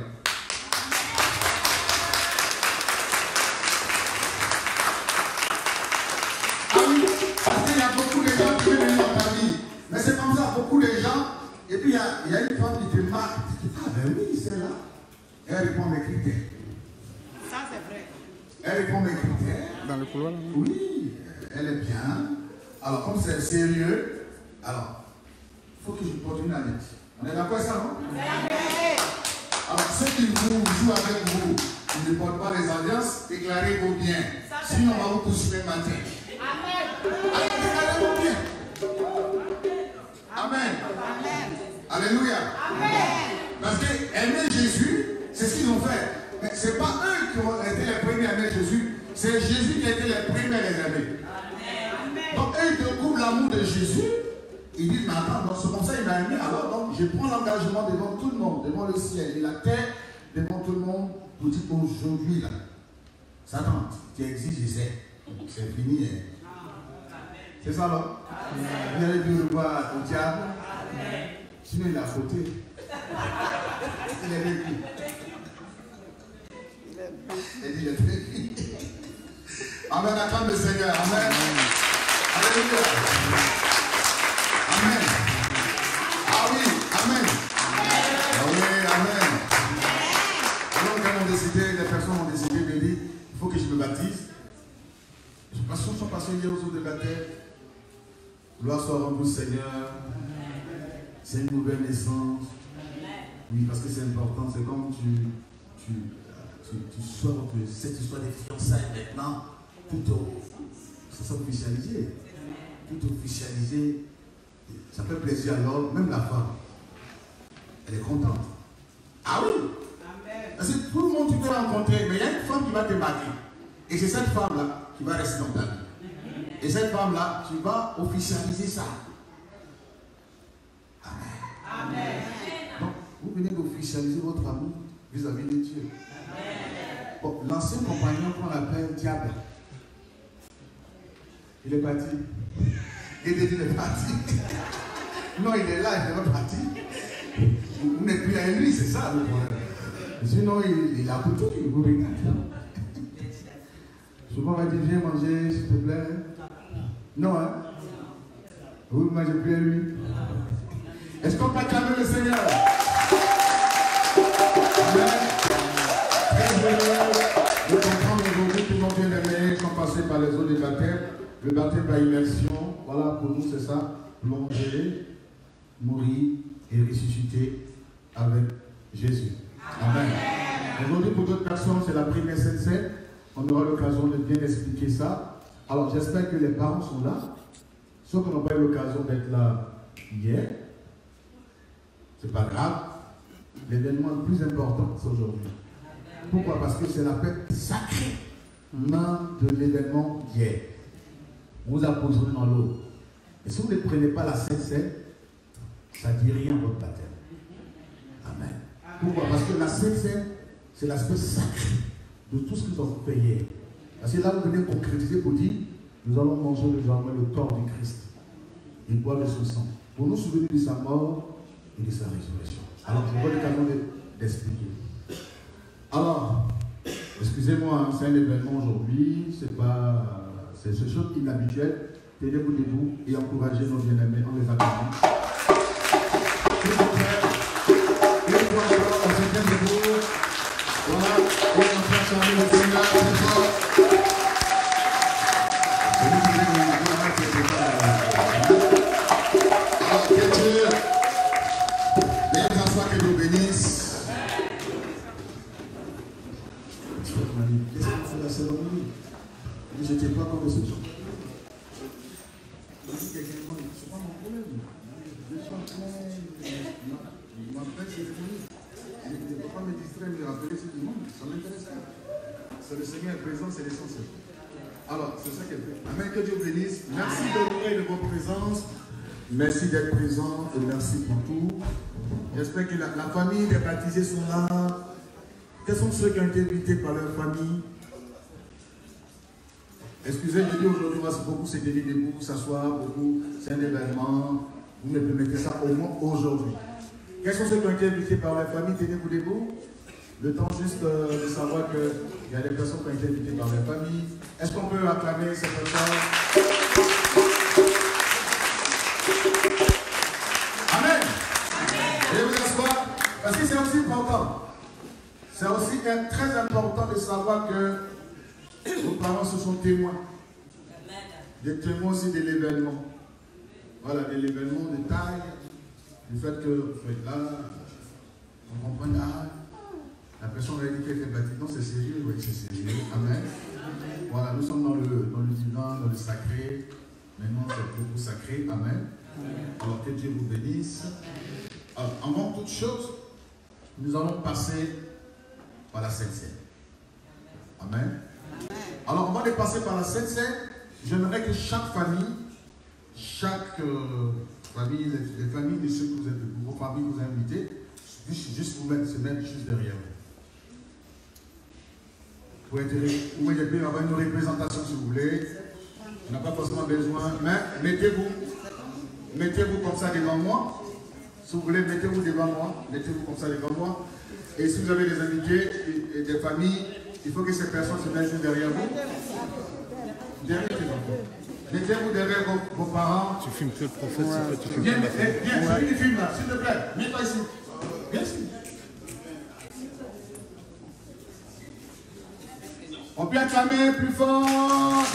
Mais c'est comme ça, beaucoup de gens, et puis il y, y a une femme qui te marque, tu dis, ah ben oui, c'est là. Elle répond mes critères. Ça c'est vrai. Elle répond mes critères. Dans le couloir là? Oui, elle est bien. Alors comme c'est sérieux, alors, il faut que je porte une alliance. On est d'accord avec ça, non? Alors ceux qui vous jouent avec vous, qui ne portent pas les alliances, déclarez vos biens. Sinon on va vous poursuivre le matin. Amen. Alors déclarez vos biens. Amen. Amen. Alléluia. Amen. Parce que aimer Jésus, c'est ce qu'ils ont fait. Mais ce n'est pas eux qui ont été les premiers à aimer Jésus, c'est Jésus qui a été les premiers à les aimer. Amen. Donc eux, ils découvrent l'amour de Jésus. Ils disent, mais attends, c'est comme ça il m'a aimé, alors donc je prends l'engagement devant tout le monde, devant le ciel et la terre, devant tout le monde, pour dire qu'aujourd'hui, là, Satan, tu existes, je sais. C'est fini. Hein. C'est ça, non? Vous allez dire le voir au diable. Sinon, il a fauté. Il est vécu. Il dit, il est vécu. Amen, acclame le Seigneur. Amen. Alléluia. Amen. Ah oui, Amen. Ah oui, Amen. Alors, quand on décidé, les personnes ont décidé de dire, il faut que je me baptise. Les personnes sont passées hier aux eaux de baptême. Gloire soit en vous, Seigneur. C'est une nouvelle naissance. Oui, parce que c'est important. C'est comme tu, tu, tu, tu sors de cette histoire des fiançailles maintenant. Tout ça officialisé. Tout officialisé. Ça fait plaisir alors, même la femme. Elle est contente. Ah oui. Amen. Parce que tout le monde tu peux rencontrer, mais il y a une femme qui va te marquer. Et c'est cette femme-là qui va rester dans ta vie. Et cette femme-là, tu vas officialiser ça. Amen. Amen. Donc, vous venez d'officialiser votre amour vis-à-vis de Dieu. Bon, l'ancien compagnon qu'on appelle Diable, il est parti. Il est parti. Non, il est là, il n'est pas parti. Vous n'êtes plus avec lui, c'est ça le problème. Sinon, il, il a tout tout, il vous regarde. Souvent, on va dire, viens manger, s'il te plaît. Non, hein? Vous ne mangez plus à lui. Est-ce qu'on peut acclamer le Seigneur? Amen. Très heureux de comprendre aujourd'hui que nos bien-aimés sont passés par les eaux du baptême. Le baptême par immersion, voilà, pour nous, c'est ça. Plonger, mourir et ressusciter avec Jésus. Amen. Aujourd'hui, pour d'autres personnes, c'est la première Sainte Seine. On aura l'occasion de bien expliquer ça. Alors, j'espère que les parents sont là. Ceux qui n'ont pas eu l'occasion d'être là hier, c'est pas grave. L'événement le plus important, c'est aujourd'hui. Pourquoi? Parce que c'est la fête sacrée de l'événement d'hier. On vous a posé dans l'eau. Et si vous ne prenez pas la Sainte Seine, ça ne dit rien à votre baptême. Amen. Pourquoi? Parce que la Sainte Seine, c'est l'aspect sacré de tout ce que nous avons fait hier. Parce que là, vous venez concrétiser pour dire, nous allons manger désormais le corps du Christ et boire de son sang, pour nous souvenir de sa mort et de sa résurrection. Alors, je vois l'occasion d'expliquer. Alors, excusez-moi, c'est un événement aujourd'hui, c'est pas... C'est une chose inhabituelle. Tenez-vous debout et encouragez nos bien-aimés. On les acclame. S'il vous plaît, une fois encore, on se tient debout. Voilà, et on fait acclamer le Seigneur très fort. Celui qui vient de nous voir, c'est pas. Alors, que Dieu, les enfants que nous bénissent. Qu'est-ce qu'on fait la cérémonie? Je n'étais pas comme ce genre. Je dis quelqu'un, c'est pas mon problème. Je suis en train de m'appeler cérémonie. Je ne peux pas me distraire, me rappeler ce du monde. Ça ne m'intéresse pas. C'est le Seigneur présent, c'est l'essentiel. Alors, c'est ça qu'elle fait. Amen, que Dieu bénisse. Merci de l'honorer de votre présence. Merci d'être présent et merci pour tout. J'espère que la, la famille des baptisés sont là. Quels sont ceux qui ont été invités par leur famille? Excusez, je dis aujourd'hui, c'est beaucoup, c'est tenir debout, s'asseoir, beaucoup, c'est un événement. Vous me permettez ça au moins aujourd'hui. Quels sont ceux qui ont été invités par la famille? Tenez-vous debout. Le temps juste euh, de savoir qu'il y a des personnes qui ont été invitées par la famille. Est-ce qu'on peut acclamer ces personnes? Amen. Et vous asseoir, parce que c'est aussi important. C'est aussi très important de savoir que vos parents se sont témoins. Des témoins aussi de l'événement. Voilà, de l'événement de taille. Du fait que vous faites là, on comprend là. La personne a dit qu'elle était baptisée. Non, c'est sérieux, oui, c'est sérieux. Amen. Voilà, nous sommes dans le, dans le divin, dans le sacré. Maintenant, c'est beaucoup sacré. Amen. Alors que Dieu vous bénisse. Alors, avant toute chose, nous allons passer par la Sainte Seine. Amen. Alors, avant de passer par la Sainte Seine, j'aimerais que chaque famille, chaque euh, famille, les, les familles de ceux que vous êtes, vos familles vous invités, juste, juste vous mettre, se mettre juste derrière vous. Pour être, vous pouvez avoir une représentation si vous voulez. On n'a pas forcément besoin, mais mettez-vous, mettez-vous comme ça devant moi. Si vous voulez, mettez-vous devant moi, mettez-vous comme ça devant moi. Et si vous avez des invités et, et des familles, il faut que ces personnes se mettent derrière vous. Derrière les enfants. Mettez-vous derrière vos, vos parents. Tu filmes que le prophète, ouais, tu filmes. Viens, viens, celui qui filme là, s'il te plaît. Mets-toi ici. Viens ici. On peut acclamer plus fort.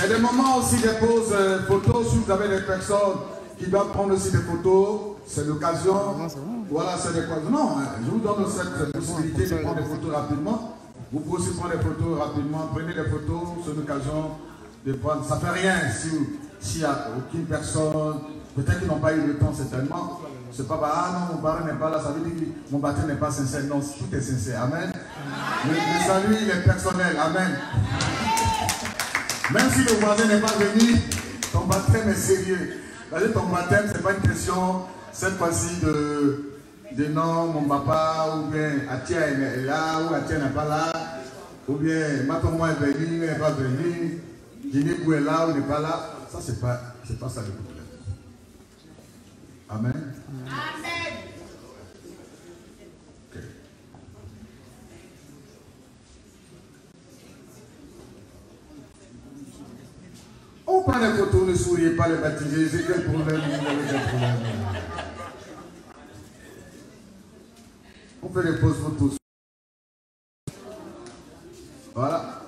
Il y a des moments aussi des pauses euh, photos. Si vous avez des personnes qui doivent prendre aussi des photos, c'est l'occasion. Voilà, c'est des quoi. Non, hein, je vous donne cette possibilité de prendre des photos rapidement. Vous pouvez aussi prendre des photos rapidement. Prenez des photos, c'est l'occasion de prendre. Ça ne fait rien si s'il n'y a aucune personne. Peut-être qu'ils n'ont pas eu le temps certainement. C'est pas, bah, ah non, mon parent n'est pas là, ça veut dire que mon baptême n'est pas sincère. Non, tout est sincère. Amen. Le, le salut, il est personnel. Amen. Même si le voisin n'est pas venu, ton baptême est sérieux. C'est-à-dire ton baptême, ce n'est pas une question, cette fois-ci, de, de non, mon papa, ou bien Atia est là, ou Atia n'est pas là, ou bien Matombo est venu, il n'est pas venu, Djinékou est là, ou n'est pas là. Ça, c'est pas, c'est pas ça le problème. Amen. Amen. Okay. On prend les photos, ne souriez pas les baptisés, c'est quel problème, quel problème. On fait des pauses photos. Voilà.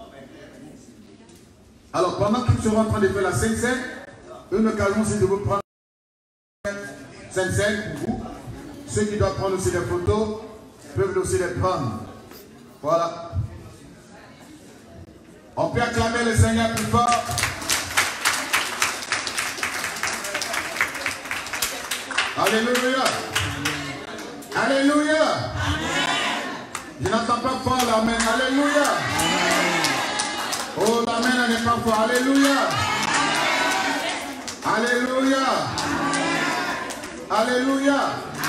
Alors, pendant qu'ils seront en train de faire la Sainte Seine, une occasion c'est de vous prendre la Sainte Seine pour vous. Ceux qui doivent prendre aussi des photos peuvent aussi les prendre. Voilà. On peut acclamer le Seigneur plus fort. Alléluia. Alléluia. Je n'entends pas fort l'amen. Alléluia. Oh, l'amen n'est pas fort. Alléluia. Alléluia. Alléluia.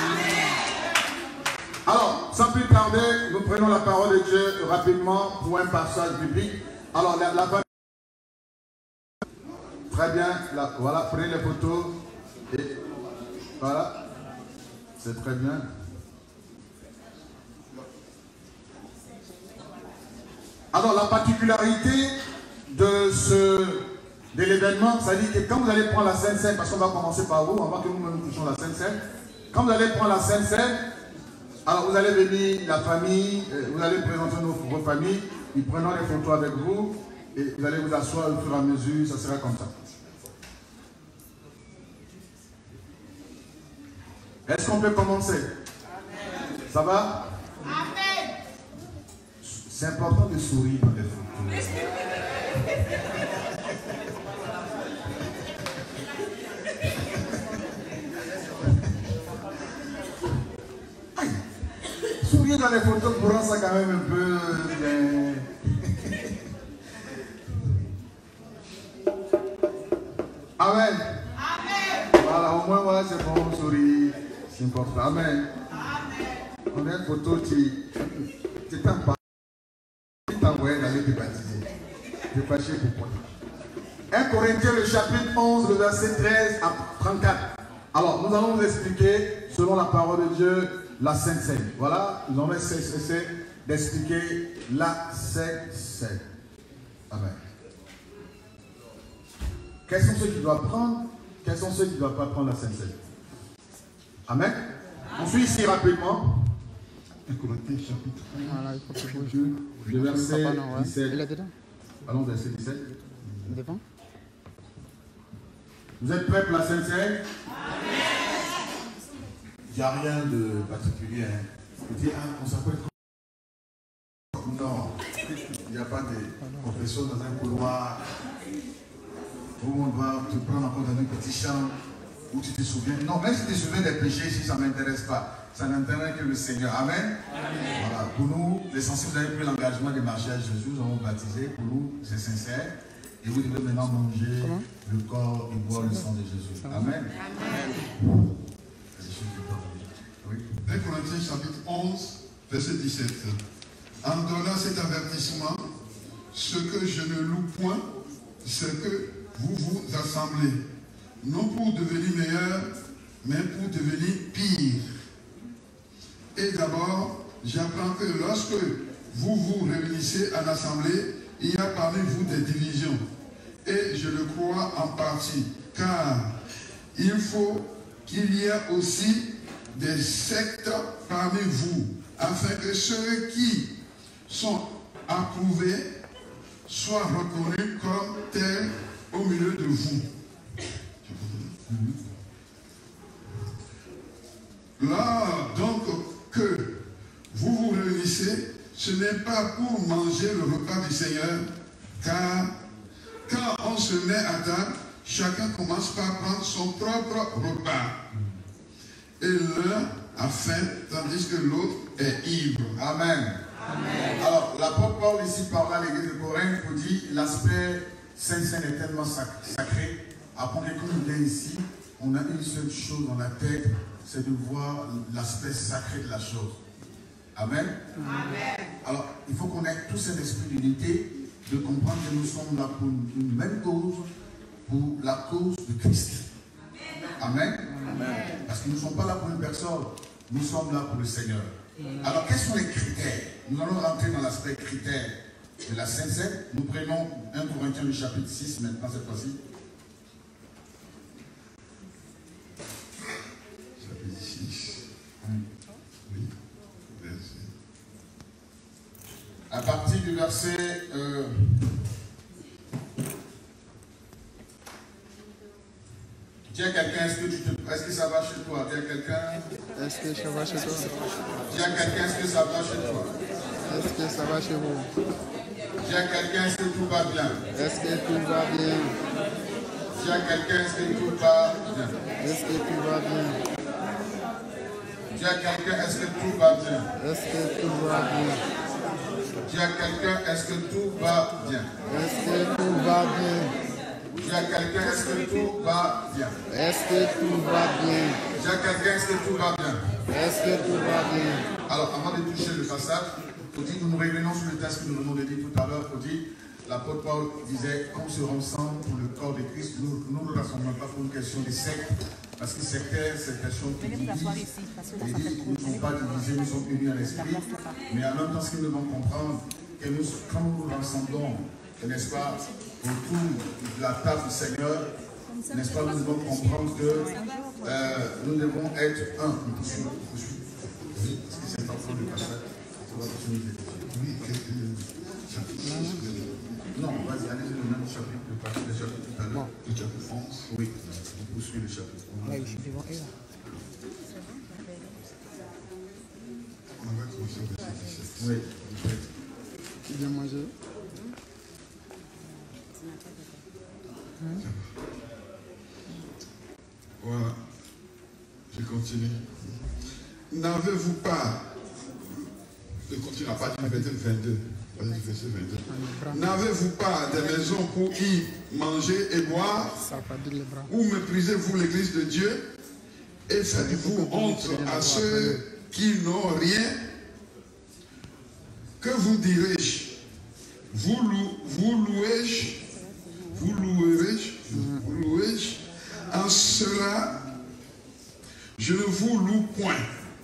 Alors, sans plus tarder, nous prenons la parole de Dieu rapidement pour un passage biblique. Alors, la, la très bien. La, voilà, prenez les photos. Et voilà. C'est très bien. Alors, la particularité de ce de l'événement, c'est-à-dire que quand vous allez prendre la Sainte Seine, parce qu'on va commencer par vous, avant que nous-mêmes touchions la Sainte Seine, quand vous allez prendre la Sainte Seine, alors vous allez venir, la famille, vous allez présenter nos, vos familles, ils prendront des photos avec vous, et vous allez vous asseoir au fur et à mesure, ça sera comme ça. Est-ce qu'on peut commencer? Amen. Ça va? Amen. C'est important de sourire dans les photos. Aïe. Sourire dans les photos pour rendre ça quand même un peu... Euh, Amen. Amen. Voilà, au moins voilà, c'est bon, sourire. C'est important. Amen. Amen. On a une photo qui... Tu t'en parles. Tu t'envoies d'aller te baptiser. Je ne sais pas pourquoi. un Corinthiens, le chapitre onze, le verset treize à trente-quatre. Alors, nous allons vous expliquer, selon la parole de Dieu, la Sainte Seine. Voilà, nous allons essayer d'expliquer la Sainte Seine. Amen. Quels sont ceux qui doivent prendre? Quels sont ceux qui ne doivent pas prendre la Sainte Seine? Amen. On suit ici rapidement. un Corinthiens, chapitre voilà, il faut que je... le verset papa, non, ouais. dix-sept. Il est dedans. Allons, verset dix-sept. Devant. Vous êtes prêts pour la Sainte Seine? Il n'y a rien de particulier. Hein. Vous dites, ah, on s'appelle comment? Non, il n'y a pas de confession dans un couloir. Tout le monde va te prendre en compte dans un petit champ où tu te souviens. Non, même si tu te souviens des péchés, si ça ne m'intéresse pas, ça n'intéresse que le Seigneur. Amen. Amen. Voilà. Pour nous, l'essentiel, vous avez pris l'engagement de marcher à Jésus, nous avons baptisé. Pour nous, c'est sincère. Et vous devez maintenant manger Comment? le corps et boire le sang de Jésus. Amen. Amen. Oui. un Corinthiens chapitre onze, verset dix-sept. En donnant cet avertissement, ce que je ne loue point, c'est que vous vous assemblez, non pour devenir meilleur, mais pour devenir pire. Et d'abord, j'apprends que lorsque vous vous réunissez en assemblée, il y a parmi vous des divisions. Et je le crois en partie, car il faut qu'il y ait aussi des sectes parmi vous, afin que ceux qui sont approuvés soit reconnu comme tel au milieu de vous. Là, donc, que vous vous réunissez, ce n'est pas pour manger le repas du Seigneur, car quand on se met à table, chacun commence par prendre son propre repas. Et l'un a faim, tandis que l'autre est ivre. Amen. Amen. Alors, l'apôtre Paul ici parle à l'église de Corinthe pour dire l'aspect Saint-Saint est tellement sacré. Après qu'on vient ici, on a une seule chose dans la tête, c'est de voir l'aspect sacré de la chose. Amen. Amen. Alors, il faut qu'on ait tous cet esprit d'unité, de comprendre que nous sommes là pour une même cause, pour la cause de Christ. Amen. Amen. Parce que nous ne sommes pas là pour une personne, nous sommes là pour le Seigneur. Alors, quels sont les critères? Nous allons rentrer dans l'aspect critère de la Sainte Seine. Nous prenons un Corinthiens du chapitre six maintenant cette fois-ci. Chapitre six. Oui. Verset. À partir du verset... Euh, Dis à quelqu'un, est-ce que, tu te... est-ce que ça va chez toi? Dis à quelqu'un. Est-ce que ça va chez toi? Dis à quelqu'un, est-ce que ça va chez toi? Est-ce que ça va chez vous? Dis à quelqu'un, est-ce que tout va bien? Est-ce que tout va bien? Dis à quelqu'un, est-ce que tout va bien? Est-ce que tout va bien? Dis à quelqu'un, est-ce que tout va bien? Est-ce que tout va bien? Dis à quelqu'un, est-ce que tout va bien? Est-ce que tout va bien? Dis à quelqu'un, est-ce que tout va bien? Est-ce que tout va bien? Dis à quelqu'un, est-ce que tout va bien? Est-ce que tout va bien? Alors, avant de toucher le passage, il faut dire que nous revenons sur le texte que nous venons de dire tout à l'heure. Il faut dire, l'apôtre Paul disait qu'on se rassemble pour le corps de Christ. Nous ne nous rassemblons pas pour une question de secte, parce que sectaire, c'est une question qui divise. Il dit, nous ne sommes pas divisés, nous sommes unis à l'esprit. Mais en même temps, ce qu'ils devons comprendre, que nous, quand nous nous rassemblons, n'est-ce pas, autour de la table du Seigneur, n'est-ce pas, nous devons comprendre que euh, nous devons être un. Est-ce que c'est pas pour le passage? Oui, chapitre six. Non, vas-y, allez-y le même chapitre, le passage, le chapitre tout à l'heure. Le chapitre onze. Oui, on poursuit le chapitre. On va commencer au verset dix-sept. Oui. Tu viens manger? Voilà. Je continue. N'avez-vous pas, je continue à partir du verset vingt-deux. Verset vingt-deux. N'avez-vous pas des maisons pour y manger et boire? Ou méprisez-vous l'église de Dieu? Et faites-vous honte à ceux qui n'ont rien? Que vous dirai-je? Vous, lou, vous louez-je? Vous louerai-je? Vous louez-je? En cela, je ne vous loue point.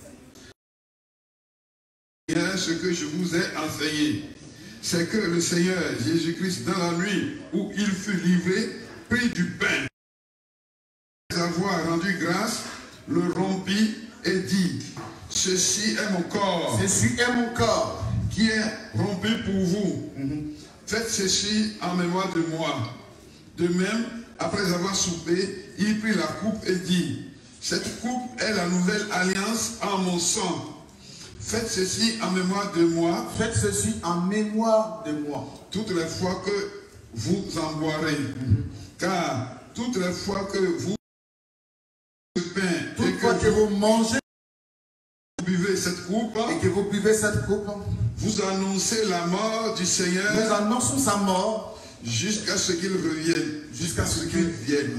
Bien ce que je vous ai enseigné, c'est que le Seigneur Jésus-Christ, dans la nuit où il fut livré, prit du pain. Après avoir rendu grâce, le rompit et dit, ceci est mon corps. Ceci est mon corps. Qui est rompu pour vous. Mm-hmm. Faites ceci en mémoire de moi. De même, après avoir soupé, il prit la coupe et dit, cette coupe est la nouvelle alliance en mon sang. Faites ceci en mémoire de moi. Faites ceci en mémoire de moi. Toutes les fois que vous en boirez. Mm-hmm. Car toutes les fois que vous pain Toute et fois que, que vous mangez vous buvez cette coupe, et que vous buvez cette coupe, vous annoncez la mort du Seigneur. Nous annonçons sa mort jusqu'à ce qu'il revienne. Jusqu'à ce qu'il vienne.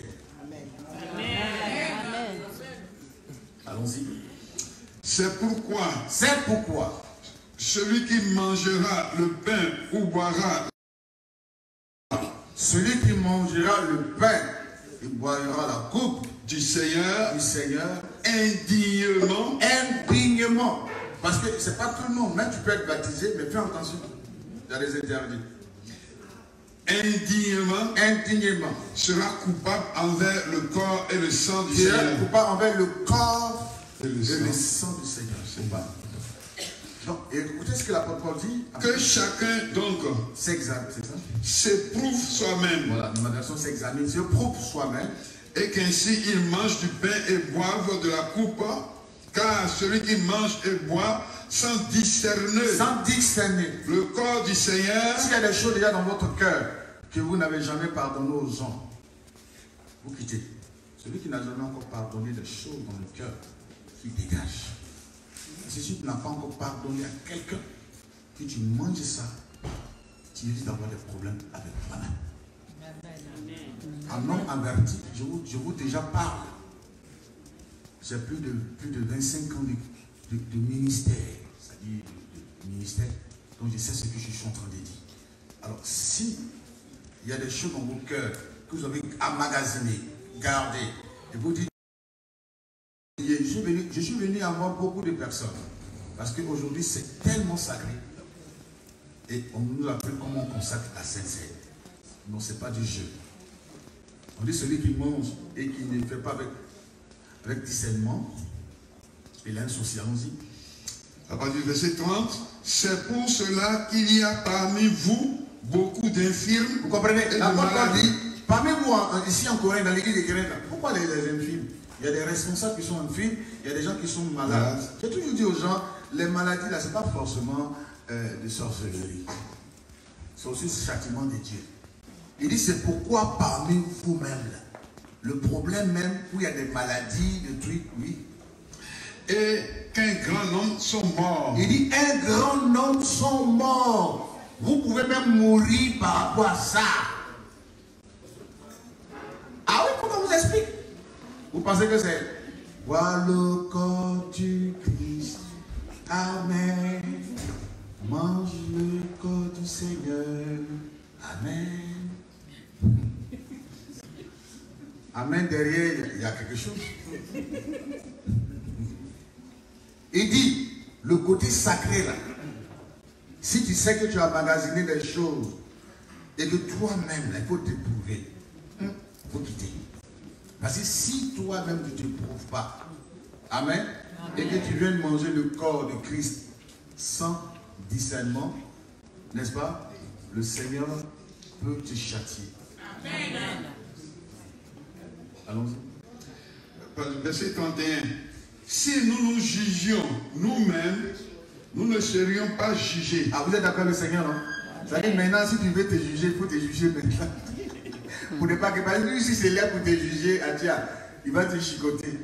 Amen. Allons-y. C'est pourquoi, C'est pourquoi celui qui mangera le pain ou boira, celui qui mangera le pain et boira la coupe du Seigneur, du Seigneur indignement, indignement. Parce que c'est pas tout le monde. Même tu peux être baptisé, mais fais attention. Il y a des interdits. indignement, Indignement. sera coupable envers le corps et le sang du Il sera Seigneur. coupable envers le corps Et le et sang, le sang du Seigneur. C'est pas. Donc, écoutez ce que l'apôtre Paul dit. Que chacun, donc, s'examine, c'est ça? s'éprouve soi-même. Voilà, la version s'examine, s'éprouve soi-même. Et qu'ainsi il mange du pain et boive de la coupe, car celui qui mange et boit sans discerner, sans discerner le corps du Seigneur. S'il y a des choses déjà dans votre cœur que vous n'avez jamais pardonné aux gens, vous quittez. Celui qui n'a jamais encore pardonné des choses dans le cœur, qui dégage. Si tu n'as pas encore pardonné à quelqu'un, que tu manges ça, tu risques d'avoir des problèmes avec toi-même. Un homme averti, je vous, je vous déjà parle. J'ai plus de, plus de vingt-cinq ans de, de, de ministère, c'est-à-dire de, de ministère, donc je sais ce que je suis en train de dire. Alors, si il y a des choses dans vos cœurs que vous avez emmagasinées, gardées, et vous dites, je suis venu, je suis venu avoir beaucoup de personnes, parce qu'aujourd'hui c'est tellement sacré, et on nous appelle comment on consacre la sincère. Non, ce n'est pas du jeu. On dit celui qui mange et qui ne fait pas avec, avec discernement, il a un souci, allons-y. À partir du verset trente, c'est pour cela qu'il y a parmi vous beaucoup d'infirmes. Vous comprenez? Et la de parole dit, malades. parmi vous, ici en Corée, dans l'église de Corée, pourquoi les, les infirmes? Il y a des responsables qui sont infirmes, il y a des gens qui sont malades. Malade. J'ai toujours dit aux gens, les maladies là, ce n'est pas forcément euh, de sorcellerie. C'est aussi le châtiment de Dieu. Il dit, c'est pourquoi parmi vous-même, le problème même où il y a des maladies, des trucs, oui. Et qu'un grand nombre sont morts. Il dit, un grand nombre sont morts. Vous pouvez même mourir par rapport à ça. Ah oui, pourquoi on vous explique? Vous pensez que c'est voir le corps du Christ. Amen. Mange le corps du Seigneur. Amen. Amen, derrière, il y a quelque chose. Il dit, le côté sacré là, si tu sais que tu as magasiné des choses et que toi-même, il faut t'éprouver, il faut quitter. Parce que si toi-même tu ne t'éprouves pas, amen, et que tu viens de manger le corps de Christ sans discernement, n'est-ce pas, le Seigneur peut te châtier. Amen. Allons-y. Verset trente et un. Si nous nous jugions nous-mêmes, nous ne serions pas jugés. Ah, vous êtes d'accord avec le Seigneur, non? C'est-à-dire maintenant, si tu veux te juger, il faut te juger maintenant. Pour ne pas que, parce que lui, si c'est là pour te juger, Adia, il va te chicoter.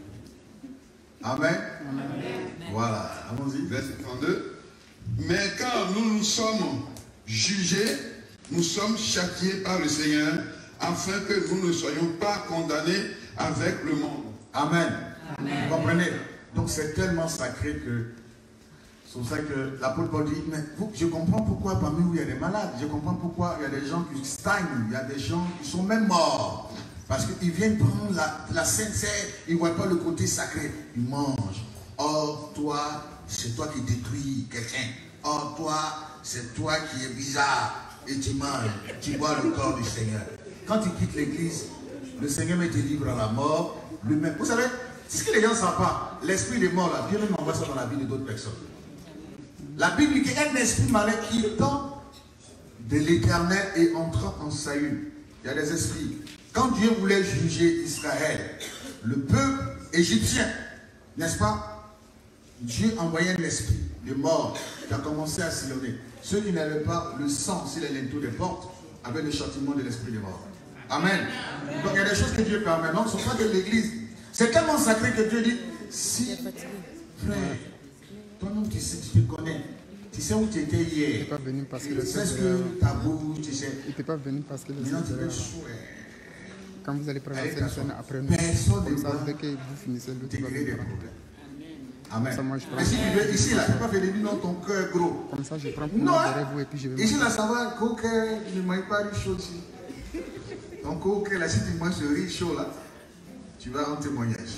Amen. Amen. Voilà, allons-y. Verset trente-deux. Mais quand nous nous sommes jugés, nous sommes châtiés par le Seigneur, afin que nous ne soyons pas condamnés avec le monde. Amen. Amen. Vous comprenez? Donc c'est tellement sacré que c'est pour ça que l'apôtre Paul dit, mais vous, je comprends pourquoi parmi vous il y a des malades, je comprends pourquoi il y a des gens qui stagnent, il y a des gens qui sont même morts. Parce qu'ils viennent prendre la, la sincère, ils ne voient pas le côté sacré, ils mangent. Or toi, c'est toi qui détruis quelqu'un. Or toi, c'est toi qui es bizarre. Et tu manges, tu bois le corps du Seigneur. Quand tu quittes l'église, le Seigneur met te libre à la mort, lui-même. Vous savez, c'est ce que les gens ne savent pas. L'esprit des morts, là, Dieu même envoie ça dans la vie de d'autres personnes. La Bible dit qu'il y a un esprit malin qui tend de l'éternel et entrant en Saül. Il y a des esprits. Quand Dieu voulait juger Israël, le peuple égyptien, n'est-ce pas? Dieu envoyait un esprit de mort qui a commencé à sillonner. Ceux qui n'avaient pas le sang sur les linteaux des portes avaient le châtiment de l'esprit de mort. Amen. Donc il y a des choses que Dieu permet. Donc ce ne sont pas de l'église. C'est tellement sacré que Dieu dit, si, frère, toi-même tu sais, tu te connais. Tu sais où tu étais hier. Il n'était pas venu parce que le Tu sais ce Seigneur. que ta bouche, tu sais. Il n'était pas venu parce que le Maintenant tu Seigneur. peux souhaiter. Quand vous allez traverser Allez, le Seigneur après nous, personne comme ne ça, va dès que vous finissez le te tout va créer des venir. problèmes. Amen. Ça, moi, je prends- Mais si tu veux, ici là, tu n'as pas fait des nuits dans ton cœur gros. Comme ça, je prends pour Non, moi hein. derrière vous et puis je vais Ici manger. là, ça va, qu'au cœur, tu ne manges pas du chaud ici. Donc au cœur là, si tu manges ce riz chaud là, tu vas rendre témoignage.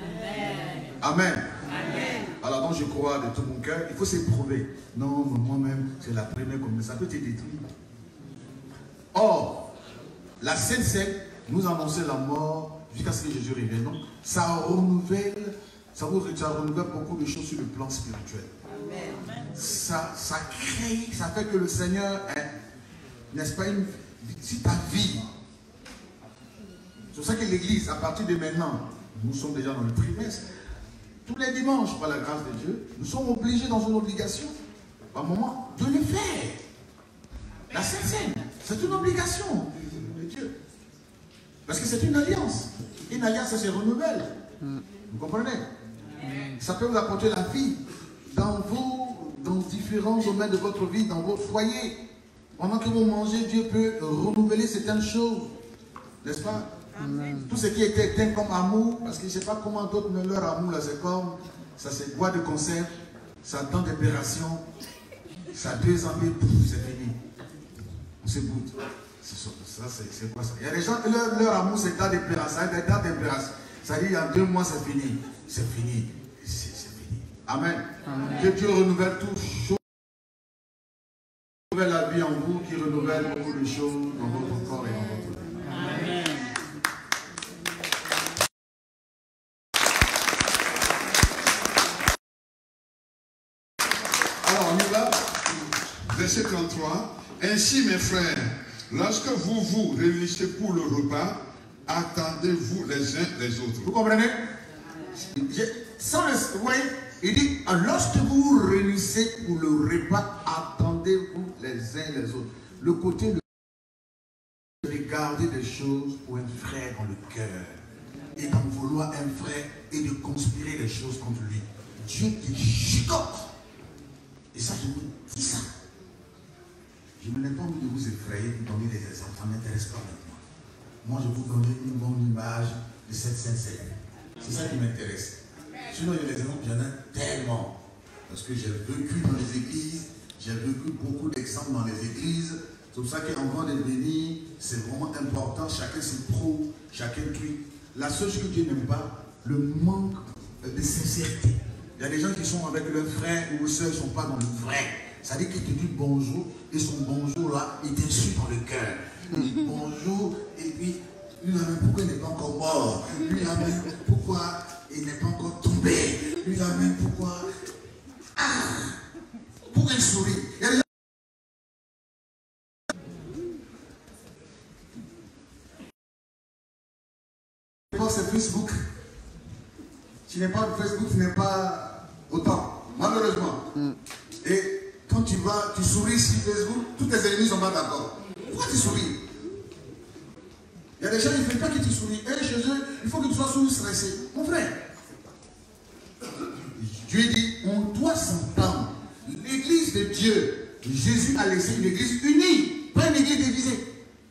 Amen. Amen. Alors donc je crois de tout mon cœur, il faut s'éprouver. Non, mais moi-même, c'est la première comme ça peut te détruire. Or, la Sainte Seine nous annonçait la mort jusqu'à ce que Jésus revienne. Donc, ça renouvelle, ça vous ça renouvelle beaucoup de choses sur le plan spirituel. Amen. Ça, ça crée, ça fait que le Seigneur, n'est-ce pas, une, si ta vie. C'est pour ça que l'Église, à partir de maintenant, nous sommes déjà dans le trimestre, tous les dimanches, par la grâce de Dieu, nous sommes obligés dans une obligation, par moment, de le faire. La Sainte Seine, c'est une obligation de Dieu. Parce que c'est une alliance. Une alliance, ça se renouvelle. Vous comprenez? Ça peut vous apporter la vie dans vos, dans différents domaines de votre vie, dans vos foyers. Pendant que vous mangez, Dieu peut renouveler certaines choses. N'est-ce pas? Amen. Tout ce qui était éteint comme amour, parce que je ne sais pas comment d'autres me leur amour, là, c'est comme, ça c'est bois de conserve, ça tend d'opération, ça deux ans, c'est fini. On se boude. Ça, c'est quoi ça? Il y a des gens, leur, leur amour, c'est date d'opération, c'est date d'opération. Ça dit, il y a deux mois, c'est fini. C'est fini. C'est fini. Amen. Amen. Que Dieu renouvelle toutes choses. Renouvelle la vie en vous, qui renouvelle beaucoup de choses dans votre corps et dans votre vie. Amen. Alors, on y va. Verset trente-trois. Ainsi, mes frères, lorsque vous vous réunissez pour le repas, attendez-vous les uns les autres. Vous comprenez? Sans le, vous voyez, il dit, lorsque vous vous réunissez pour le repas, attendez-vous les uns les autres. Le côté de garder des choses pour un frère dans le cœur et d'en vouloir un frère et de conspirer des choses contre lui. Dieu te chicote. Et ça, je vous dis ça. Je ne n'ai pas envie de vous effrayer, de vous donner des exemples. Ça ne m'intéresse pas maintenant. Moi, je vous donne une bonne image de cette Sainte-Seine. C'est ça qui m'intéresse. Sinon, il y a des exemples, il y en a tellement. Parce que j'ai vécu dans les églises, j'ai vécu beaucoup d'exemples dans les églises. C'est pour ça qu'avant de venir, c'est vraiment important. Chacun se prouve, chacun truc. La seule chose que Dieu n'aime pas, le manque de sincérité. Il y a des gens qui sont avec leur frère ou leur soeur, ils ne sont pas dans le vrai. Ça dit qu'il te dit bonjour, et son bonjour là, il t'insulte dans le cœur. Il dit bonjour, et puis, lui là-même, pourquoi il n'est pas encore mort? Lui là-même, pourquoi il n'est pas encore tombé? Lui là-même, pourquoi... Ah! Pourquoi il sourit? Il y a des gens... C'est Facebook. Tu n'es pas de Facebook, tu n'es pas autant, malheureusement. Mm. Et quand tu vas, tu souris sur Facebook, tous tes ennemis ne sont pas d'accord. Pourquoi tu souris? Il y a des gens, il ne faut pas que tu souris. Et chez eux, il faut que tu sois souvent stressé. Mon frère, Dieu dit, on doit s'entendre. L'église de Dieu, Jésus a laissé une église unie, pas une église divisée.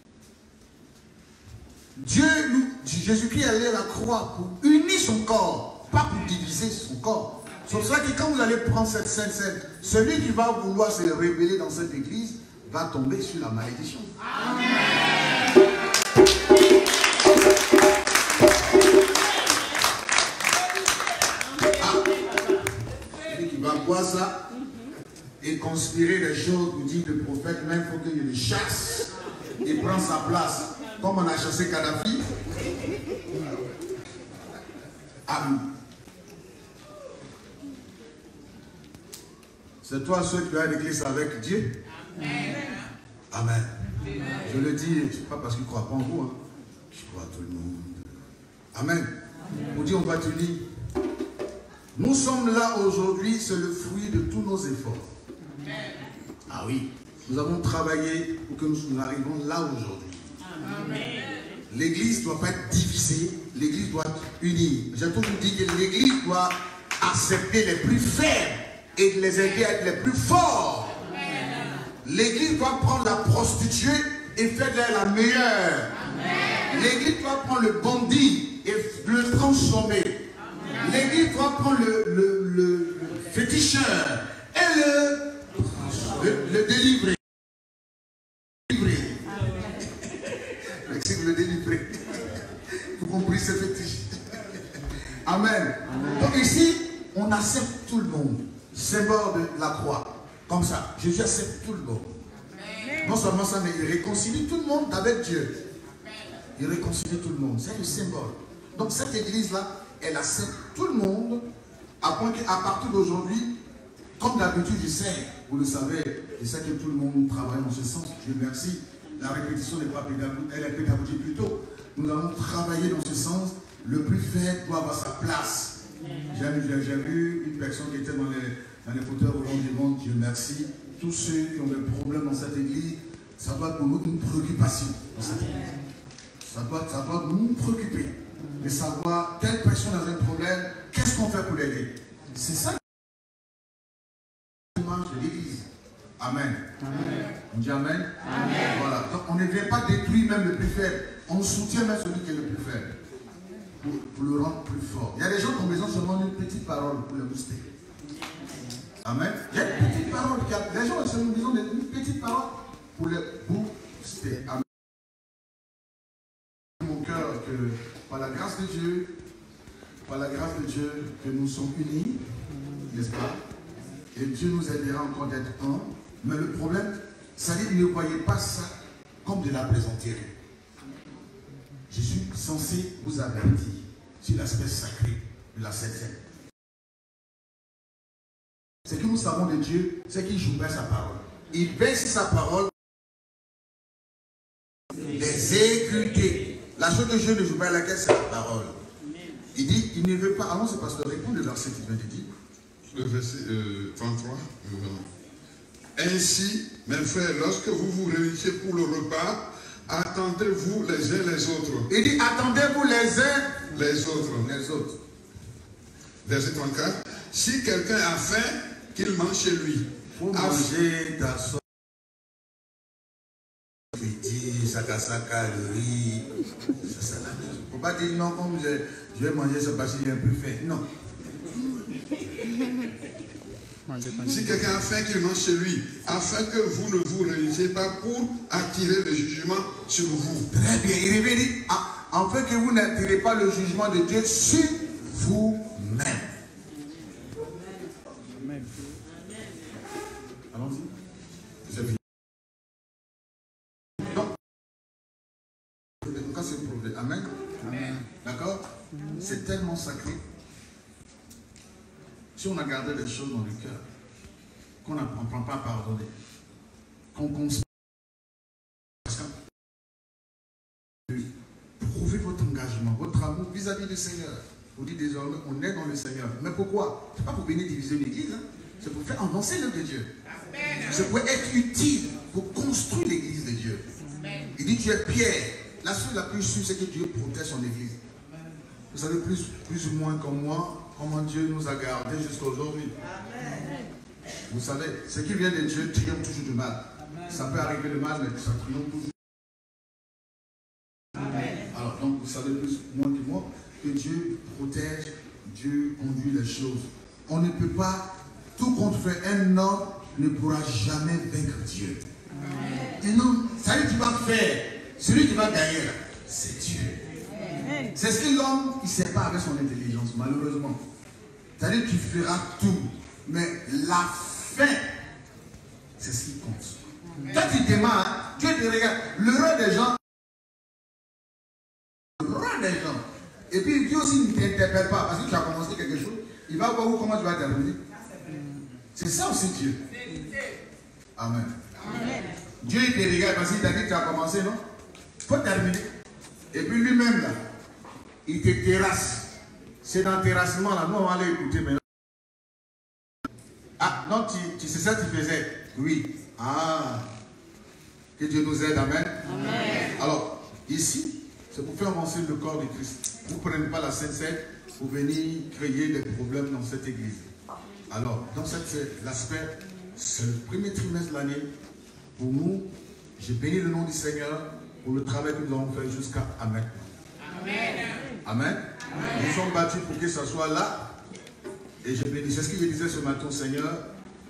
Dieu, Jésus-Christ est allé à la croix pour unir son corps, pas pour diviser son corps. C'est pour ça que quand vous allez prendre cette sainte scène, celui qui va vouloir se révéler dans cette église va tomber sur la malédiction. Amen. Ah, celui qui va boire ça et conspirer des choses pour dire que le prophète, même il faut qu'il le chasse et prend sa place. Comme on a chassé Kadhafi. Amen. C'est toi seul qui vas à l'église avec Dieu. Amen. Amen. Je le dis, ce n'est pas parce qu'il ne croit pas en vous. Hein. Je crois à tout le monde. Amen. Vous dites, on va te dire. Nous sommes là aujourd'hui, c'est le fruit de tous nos efforts. Amen. Ah oui. Nous avons travaillé pour que nous arrivions là aujourd'hui. L'église ne doit pas être divisée, l'église doit être unie. J'ai toujours dit que l'église doit accepter les plus faibles et les aider à être les plus forts. L'église doit prendre la prostituée et faire d'elle la meilleure. L'église doit prendre le bandit et le transformer. L'église doit prendre le, le, le, le féticheur et le, le, le délivrer. Le délivrer. Vous comprenez ce fétiche? Amen. Amen. Donc ici, on accepte tout le monde. Symbole de la croix. Comme ça. Jésus accepte tout le monde. Amen. Non seulement ça, mais il réconcilie tout le monde avec Dieu. Il réconcilie tout le monde. C'est le symbole. Donc cette église-là, elle accepte tout le monde, à point qu'à partir d'aujourd'hui, comme d'habitude, je sais, vous le savez, je sais que tout le monde travaille dans ce sens, Dieu merci, la répétition n'est pas pédagogique, elle est pédagogique plutôt. Nous allons travailler dans ce sens, le plus faible doit avoir sa place. J'ai vu une personne qui était dans les, dans les fauteuils au long du monde, Dieu merci, tous ceux qui ont des problèmes dans cette église, ça doit être pour nous une préoccupation dans cette église. Ça doit, ça doit nous préoccuper de savoir telle personne a un problème, qu'est-ce qu'on fait pour l'aider. C'est ça de l'église. Amen. Amen. On dit Amen. Amen. Voilà. Donc on ne vient pas détruire même le plus faible. On soutient même celui qui est le plus faible. Pour, pour le rendre plus fort. Il y a des gens qui ont besoin seulement d'une petite parole pour le booster. Amen. Il y a une petite parole. Les gens ont besoin d'une petite parole pour le booster. Amen. Mon cœur que par la grâce de Dieu, par la grâce de Dieu, que nous sommes unis, n'est-ce pas? Et Dieu nous aidera encore d'être un. Mais le problème, ça dit, ne voyez pas ça comme de la plaisanterie. Je suis censé vous avertir sur l'aspect sacré de la septième. Ce que nous savons de Dieu, c'est qu'il joue bien sa parole. Il baisse sa parole, l'exécuter. La chose que Dieu ne joue pas à laquelle, c'est la parole. Il dit, il ne veut pas. Allons, c'est parce que répond le verset qui vient de dire. Le verset euh, trente-trois. Euh, Ainsi, mes frères, lorsque vous vous réunissez pour le repas, attendez-vous les uns les autres. Il dit, attendez-vous les uns les autres. Les autres. Verset trente-quatre. Si quelqu'un a faim, qu'il mange chez lui. Pour manger ta sauce, sakasaka, le riz, ça, ça, la chose. Il ne faut pas dire non, comme je, je vais manger ça parce qu'il y a un peu faim. Non. Si quelqu'un a faim, qu'il mange chez lui, afin que vous ne vous réunissez pas pour attirer le jugement sur vous. Très bien. Il revient dit, afin que vous n'attirez pas le jugement de Dieu sur vous-même. Amen. Allons-y. C'est fini. Donc, en cas, c'est prouvé. Amen. Amen. D'accord? C'est tellement sacré. Si on a gardé les choses dans le cœur, qu'on n'apprend pas à pardonner, qu'on conspire, prouvez votre engagement, votre amour vis-à-vis -vis du Seigneur. Vous dites désormais, on est dans le Seigneur. Mais pourquoi? Ce n'est pas pour venir diviser une église, hein? C'est pour faire avancer l'œuvre de Dieu. C'est pour être utile, pour construire l'église de Dieu. Il dit, tu es pierre. La chose la plus sûre, c'est que Dieu protège son église. Vous savez plus, plus ou moins comme moi, comment Dieu nous a gardés jusqu'à aujourd'hui. Vous savez, ce qui vient de Dieu triomphe toujours du mal. Amen. Ça peut arriver le mal, mais ça triomphe toujours. Amen. Alors, donc, vous savez plus moins que moi que Dieu protège, Dieu conduit les choses. On ne peut pas, tout compte fait, un homme ne pourra jamais vaincre Dieu. Amen. Et non, ça veut dire qu'il va faire. Celui qui va gagner, c'est Dieu. C'est ce que l'homme, il ne sait pas avec son intelligence, malheureusement. C'est-à-dire que tu feras tout, mais la fin, c'est ce qui compte. Amen. Quand tu démarres, Dieu te regarde, le roi des gens, le roi des gens, et puis Dieu aussi ne t'interpelle pas, parce que tu as commencé quelque chose, il va voir où, comment tu vas terminer. C'est ça aussi Dieu. Amen. Amen. Dieu il te regarde parce qu'il t'a dit que tu as commencé, non? Il faut terminer. Et puis lui-même, là, il te terrasse. C'est dans le terrassement, là, nous on va aller écouter maintenant. Ah, non, tu, tu sais ça, tu faisais? Oui. Ah, que Dieu nous aide, amen. Amen. Alors, ici, c'est pour faire avancer le corps de Christ. Vous ne prenez pas la Sainte Seine pour venir créer des problèmes dans cette église. Alors, dans l'aspect, c'est le premier trimestre de l'année. Pour nous, j'ai béni le nom du Seigneur pour le travail que nous avons fait jusqu'à maintenant. Amen. Amen. Amen. Nous sommes battus pour que ça soit là. Et je bénis. C'est ce que je disais ce matin, Seigneur.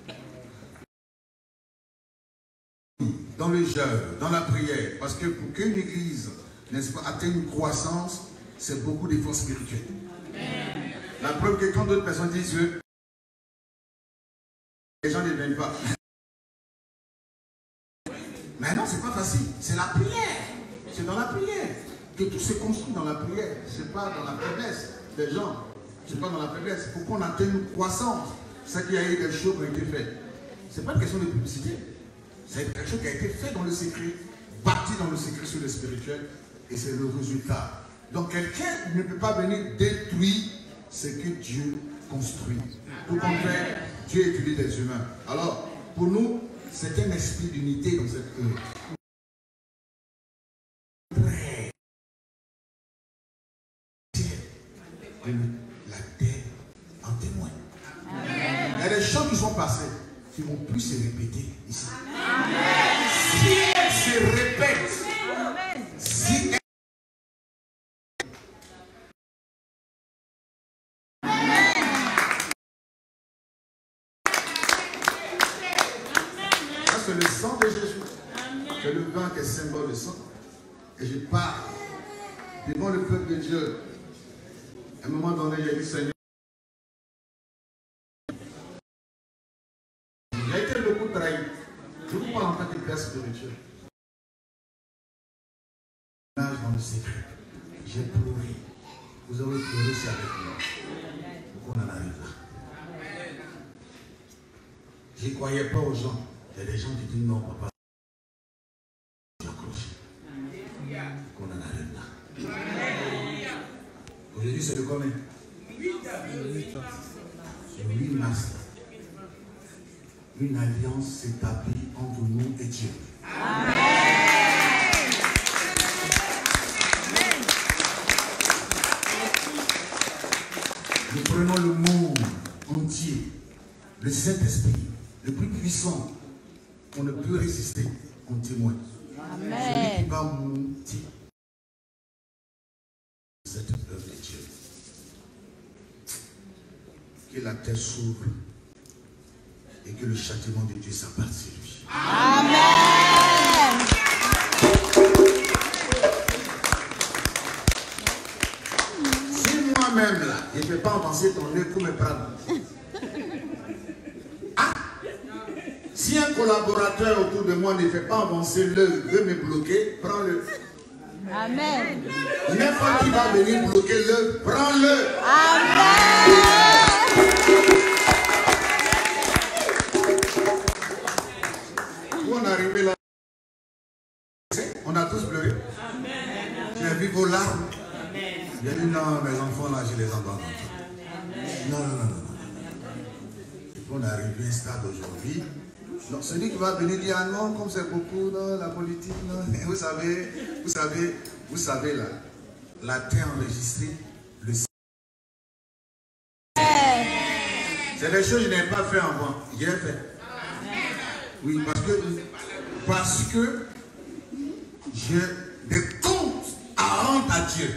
Dans le jeûne, dans la prière. Parce que pour qu'une église, n'est-ce pas, atteigne une croissance, c'est beaucoup d'efforts spirituels. Amen. La preuve que quand d'autres personnes disent que les gens ne viennent pas. Mais non, c'est pas facile. C'est la prière. C'est dans la prière que tout se construit dans la prière. C'est pas dans la faiblesse. des gens. Ce n'est pas dans la faiblesse. Il faut qu'on atteigne une croissance. C'est qu'il y a eu des choses qui ont été faites. Ce n'est pas une question de publicité. C'est quelque chose qui a été fait dans le secret, bâti dans le secret sur le spirituel, et c'est le résultat. Donc quelqu'un ne peut pas venir détruire ce que Dieu construit. Tout contraire, Dieu utilise les humains. Alors, pour nous, c'est un esprit d'unité dans cette œuvre. La terre en témoigne. Amen. Il y a des choses qui sont passées qui ne vont plus se répéter ici. Amen. Si elles se répètent, Amen. Si elles... Amen. Ça c'est le sang de Jésus. C'est le vin qui est symbole de sang. Et je pars devant le peuple de Dieu. À un moment donné, j'ai dit, Seigneur, j'ai été beaucoup trahi. Je vous parle en tant que père spirituel. Dans le secret, j'ai pleuré. Vous avez pleuré aussi avec moi. Pour qu'on en arrive là. Je ne croyais pas aux gens. Il y a des gens qui disent non, papa. J'accroche. Pour qu'on en arrive là. Aujourd'hui, c'est le combien? C'est huit mars. Une alliance s'établit entre nous et Dieu. Amen. Nous prenons le monde entier, le Saint-Esprit, le plus puissant, qu'on ne peut résister, en témoin. Amen. Celui qui va monter cette œuvre de Dieu. Que la terre s'ouvre et que le châtiment de Dieu s'abatte sur lui. Amen. Si moi-même là, je ne peux pas avancer ton nez pour me prendre. Ah, si un collaborateur autour de moi ne fait pas avancer l'œuvre, veut me bloquer, prends-le. Amen. N'importe qui va venir bloquer l'œuvre, prends-le. Amen. Où on est arrivé là, on a tous pleuré. J'ai vu vos larmes. J'ai dit non, mes enfants là, je les abandonne. Non, non, non, non. On est arrivé à un stade aujourd'hui. Donc celui qui va venir dire ah non, comme c'est beaucoup dans la politique, non. Vous savez, vous savez, vous savez là, la terre enregistrée, le c'est des choses que je n'ai pas fait avant. J'ai fait. Oui, parce que parce que j'ai des comptes à rendre à Dieu.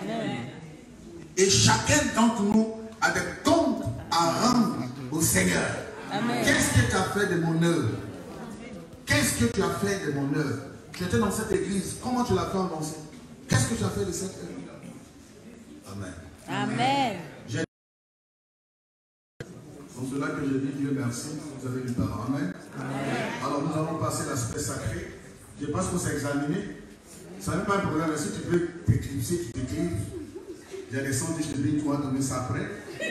Et chacun d'entre nous a des comptes à rendre au Seigneur. Qu'est-ce que tu as fait de mon œuvre? Qu'est-ce que tu as fait de mon œuvre? Tu étais dans cette église. Comment tu l'as fait avancer? Qu'est-ce que tu as fait de cette œuvre? Amen. Amen. C'est pour cela que je dis Dieu merci. Vous avez du talent. Amen. Amen. Alors nous allons passer l'aspect sacré. Je pense qu'on s'est examiné. Ça n'est pas un problème. Si tu peux t'éclipser, tu t'éclipses. Il y a des sandwichs de vie, tu vas donner ça après.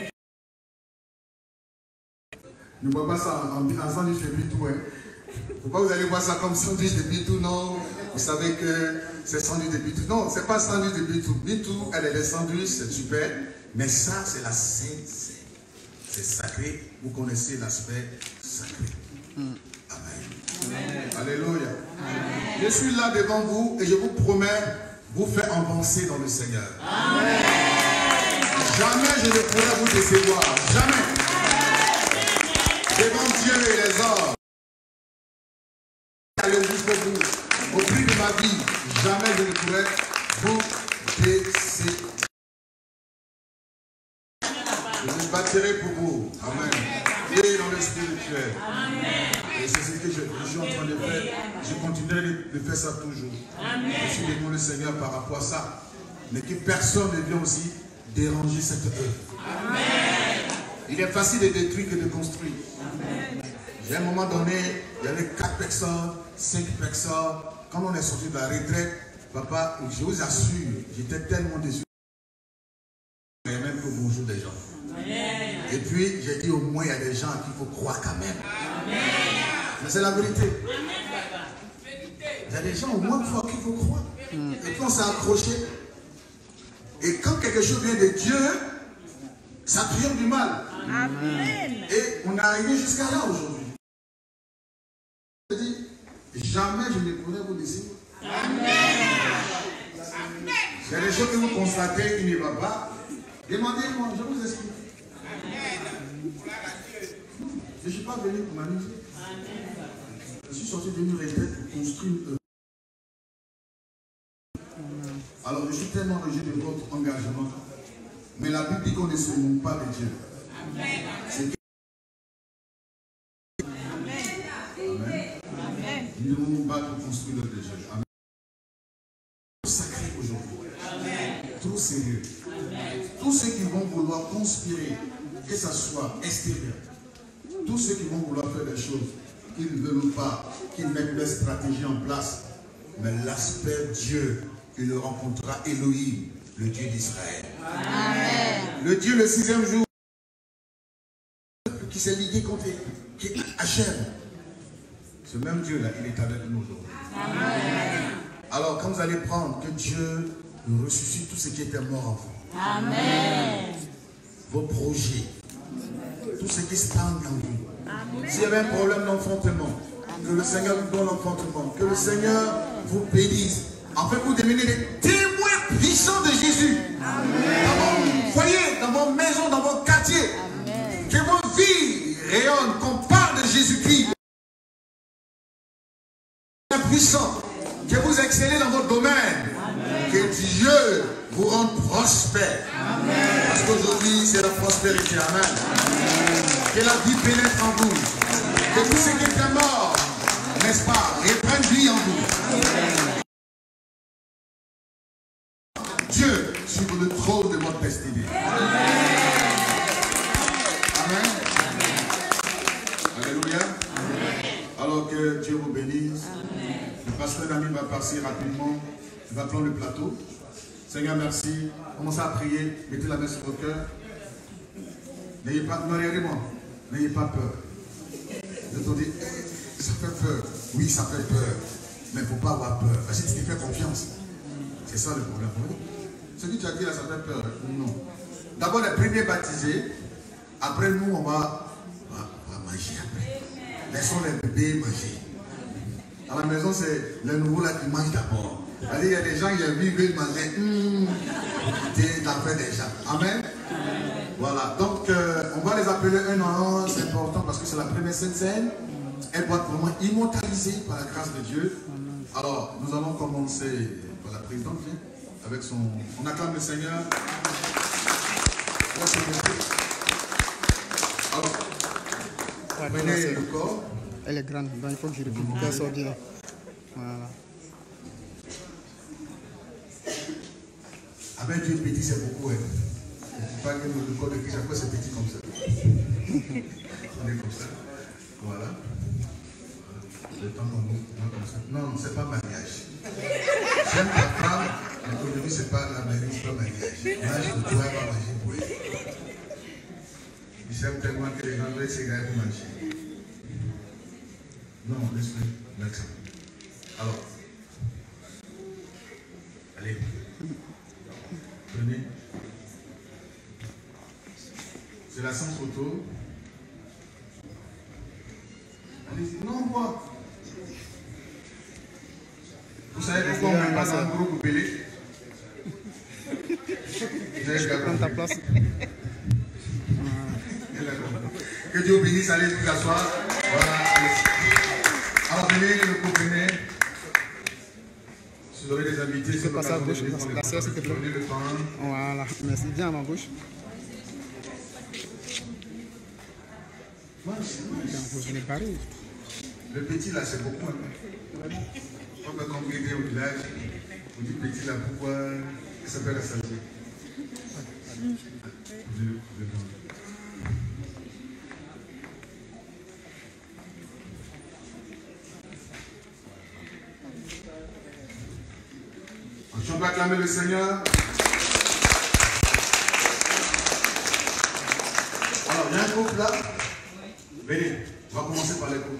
Ne bois pas ça en, en, en sandwich de bitou. Hein. Faut pas vous allez voir ça comme sandwich de bitou, non. Vous savez que c'est sandwich de bitou. Non, c'est pas sandwich de bitou. Bitou, elle est des sandwichs, c'est super. Mais ça, c'est la sainte. C'est sacré. Vous connaissez l'aspect sacré. Mm. Amen. Amen. Alléluia. Amen. Je suis là devant vous et je vous promets vous faire avancer dans le Seigneur. Amen. Jamais je ne pourrai vous décevoir. Jamais. Devant Dieu et les hommes. Allez jusqu'au bout. Au prix de ma vie, jamais je ne pourrai vous décevoir. Je me bâtirai pour vous. Amen. Et dans le spirituel. Amen. Et c'est ce que je, je suis en train de faire. Je continuerai de, de faire ça toujours. Amen. Je suis devant le Seigneur par rapport à ça. Mais que personne ne vienne aussi déranger cette œuvre. Amen. Il est facile de détruire que de construire. Amen. À un moment donné, il y avait quatre personnes, cinq personnes. Quand on est sorti de la retraite, papa, je vous assure, j'étais tellement déçu. Mais même Et puis, j'ai dit au moins, il y a des gens qu'il faut croire quand même. Mais c'est la vérité. Il y a des gens au moins qu'il faut croire. Et puis on s'est accroché. Et quand quelque chose vient de Dieu, ça triomphe du mal. Amen. Et on est arrivé jusqu'à là aujourd'hui. Je dis, jamais je ne pourrai vous laisser. Amen. Il y a des choses que vous constatez qui ne va pas. Demandez-moi, je vous explique. Je ne suis pas venu pour m'amuser. Je suis sorti d'une retraite pour construire une... Alors, je suis tellement réjoui de votre engagement. Mais la Bible dit qu'on ne se moque pas de Dieu. C'est que... Amen. Amen. Nous devons nous battre pour construire notre Dieu. Amen. Trop sacré aujourd'hui. Trop sérieux. Tous ceux qui vont vouloir conspirer, que ce soit extérieur, tous ceux qui vont vouloir faire des choses qu'ils ne veulent pas, qu'ils mettent leur stratégie en place, mais l'aspect Dieu, il le rencontrera Elohim, le Dieu d'Israël. Le Dieu le sixième jour, qui s'est ligué contre Hachem. Ce même Dieu-là, il est avec nous aujourd'hui. Alors, quand vous allez prendre que Dieu ressuscite tout ce qui était mort en vous, Amen. Vos projets, tout ce qui stagne en vous. S'il y avait un problème d'enfantement, que le Seigneur vous donne l'enfantement, que le Seigneur vous bénisse. En fait, vous devenez des témoins puissants de Jésus. Amen. Dans vos foyers, dans vos maisons, dans vos quartiers. Amen. Que vos vies rayonnent, qu'on parle de Jésus-Christ. Puissant. Que vous excellez dans votre domaine. Amen. Que Dieu vous rende prospère. Amen. Parce qu'aujourd'hui, c'est la prospérité. Amen. Amen. Que la vie pénètre en vous. Que tout ce qui était mort, n'est-ce pas, reprenne vie en vous. Amen. Dieu sur le trône de votre destinée. Amen. Amen. Alléluia. Amen. Alors que Dieu vous bénisse. Amen. Le pasteur Dami va passer rapidement. Il va prendre le plateau. Seigneur, merci. Commencez à prier. Mettez la main sur votre cœur. N'ayez pas, regardez-moi. N'ayez pas peur. Je te dis, ça fait peur. Oui, ça fait peur. Mais il ne faut pas avoir peur. Parce que tu te fais confiance. C'est ça le problème. Ce que tu as dit là, ça fait peur. Non. D'abord, les premiers baptisés. Après, nous, on va, on va, on va manger après. Laissons les bébés manger. À la maison, c'est les nouveaux là qui mangent d'abord. Il y a des gens qui veulent manger. Mmh, c'est l'affaire des gens. Amen. Voilà. Donc, euh, on va les appeler un en un. C'est important parce que c'est la première Sainte Seine. Elle doit être vraiment immortalisée par la grâce de Dieu. Alors, nous allons commencer par la présidente. Avec son... On acclame le Seigneur. Alors, prenez le corps. Elle est grande, donc il faut que je récupère qu'elle soit bien. Voilà. Avec Dieu petit, c'est beaucoup. Hein. Pas que le corps de Christ, après c'est petit comme ça. On est comme ça. Voilà. Le temps comme ça. Non, c'est pas mariage. J'aime la femme, mais aujourd'hui c'est pas la mariage, c'est pas mariage. Moi je ne pourrais pas manger pour elle. J'aime tellement que les gens doivent s'égarer pour manger. Non, laisse-le, mettre ça. Alors, allez, prenez. C'est la sans photo. Allez-y, non, bois. Vous savez pourquoi on ne met pas dans le groupe pour péler? Je vais prendre ta place. Que Dieu bénisse, allez vous asseoir. Voilà. Alors venez, le comprenez. Si vous avez des invités, c'est pas ça à gauche. La sœur, s'il te plaît. Voilà. Merci. Viens à ma gauche. Vous venez Paris. Le petit là, c'est beaucoup. Hein. On peut congréger au village. On dit petit là, pourquoi il s'appelle la salle. On peut acclamer le Seigneur. Alors, il y a un couple là. Venez, on va commencer par les couples.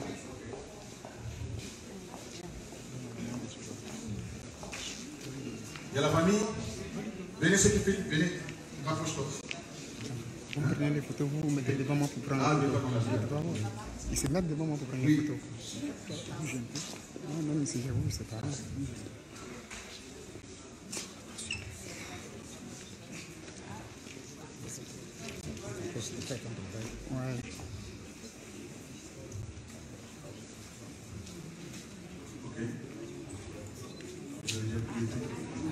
Il y a la famille. Venez ceux qui filment, venez. Rapproche-toi. Vous me prenez les photos, vous vous mettez devant moi pour prendre ah, les photos. Ils se mettent devant moi pour prendre oui. les photos. Bouge un peu. Non, même si j'avoue, c'est pareil. Ouais. Ok. Je vais dire plus vite.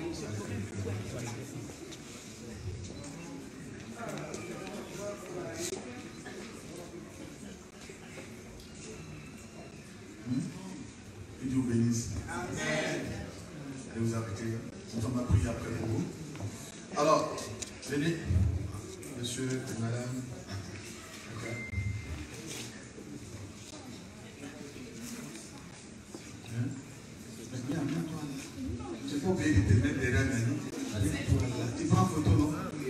Que Dieu vous bénisse. Amen. Et vous arrêtez. Nous allons prier après pour vous. Alors, venez, monsieur et madame. Okay. Hein? Viens, viens, toi. Tu peux oublier de te mettre derrière Nani. Tu prends photo, non?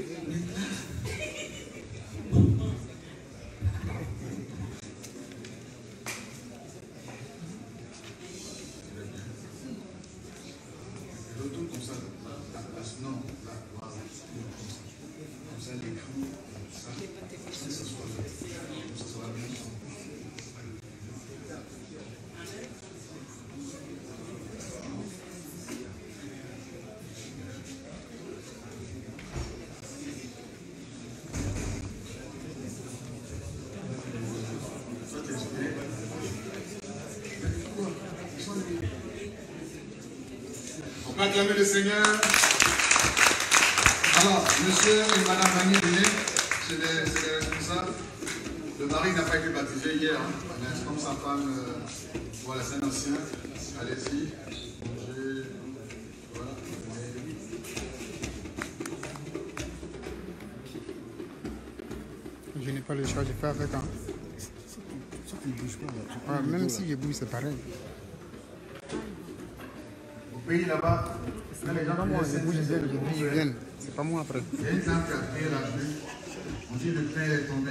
On peut acclamer le Seigneur. Alors, monsieur et madame Magny, venez, c'est les, les responsables. Le mari n'a pas été baptisé hier, hein, mais comme sa femme, euh, voilà, c'est un ancien. Allez-y. Voilà. Je n'ai pas le choix, je fais avec un. Si tu ne bouges pas, ah, même si je bouge, c'est pareil. Au pays là-bas, les gens moi, je bouge, je bouge, ils viennent. C'est pas moi après. Il y a une femme qui a pris la pluie. On dit le train est tombé.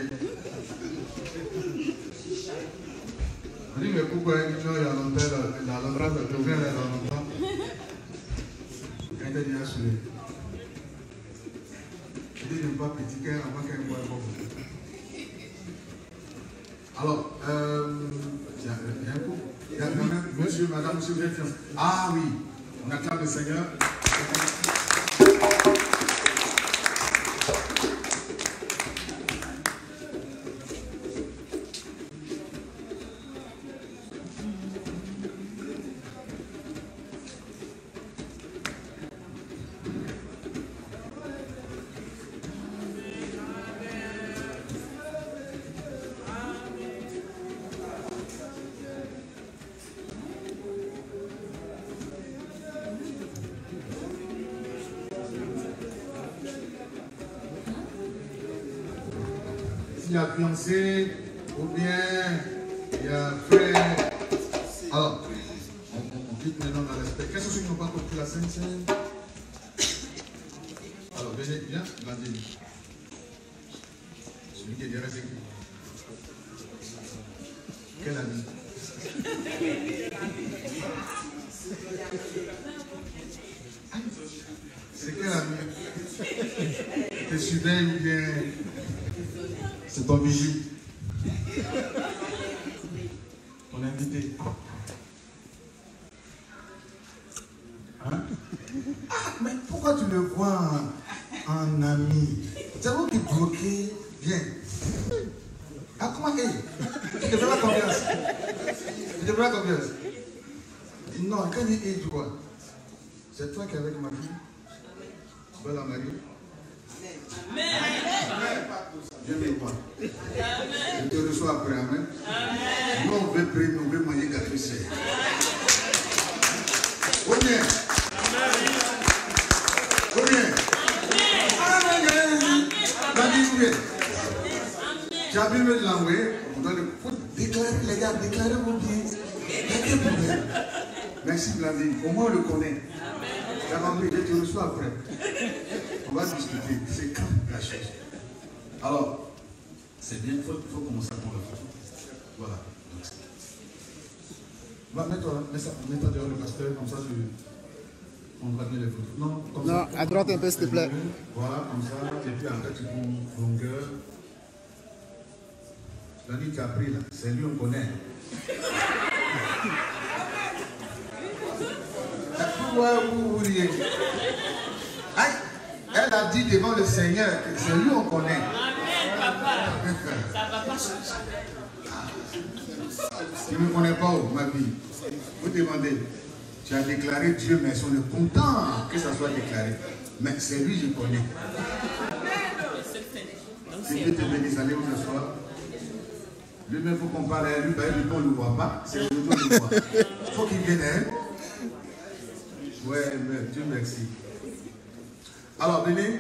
On dit mais pourquoi il y a longtemps, la longtemps, le train est longtemps. Quand il est assuré. Il dit ne pas petit cœur avant qu'elle voie beaucoup. Alors, euh, il y a un coup. Il y a quand même, monsieur, madame, monsieur, vous êtes fiancés. Ah oui, on acclame le Seigneur. Il y a fiancé ou bien il y a frère. Alors, on, on quitte maintenant dans l'aspect. Quels sont ceux qui n'ont pas compris la Sainte Seine? Alors, venez, viens, Blandine. Celui qui est derrière, c'est qui? Quel ami? C'est quel ami? T'es surveille ou bien c'est ton vigie? Ton invité? Hein? Ah, mais pourquoi tu le vois en ami? C'est vous qui bloquez. Viens. Ah, comment est? Tu te fais la confiance. Tu te fais la confiance. Non, quand il dit tu vois, c'est toi qui es avec ma fille. Tu vas la marier. Amen. Viens me voir. Je te reçois après. Amen. Amen. Nous, on veut prier, nous, on veut manger gâteau. Combien? Combien? Amen. Amen. Tu as vu me l'envoyer? On doit le déclarer, les gars, déclarez vos biens. Merci Blandine. Au moins on le connaît. Tu as compris, je te reçois après. On va discuter. C'est quand la chose? Alors, C'est bien, il faut, faut commencer à prendre la photo. Voilà. Va, mets-toi, mets-toi derrière le pasteur, comme ça tu... on va tenir les photos. Non, comme non, ça. À droite un peu, s'il te plaît. Voilà, comme ça. Et puis après, tu prends longueur. L'année qui a pris là, c'est lui on connaît. Pourquoi vous riez? Aïe, elle a dit devant le Seigneur que c'est lui on connaît. Amen, papa. Ça va pas changer. Tu ne me connais pas, oh, ma vie. Vous demandez, tu as déclaré Dieu, mais on est content que ça soit déclaré. Mais c'est lui je connais. Que Dieu te bénisse, allez vous asseoir. Lui-même, il faut qu'on parle à lui, bah, lui, on ne le voit pas. C'est le nous le voit. Il faut qu'il vienne, hein? Ouais, mais Dieu merci. Alors, venez.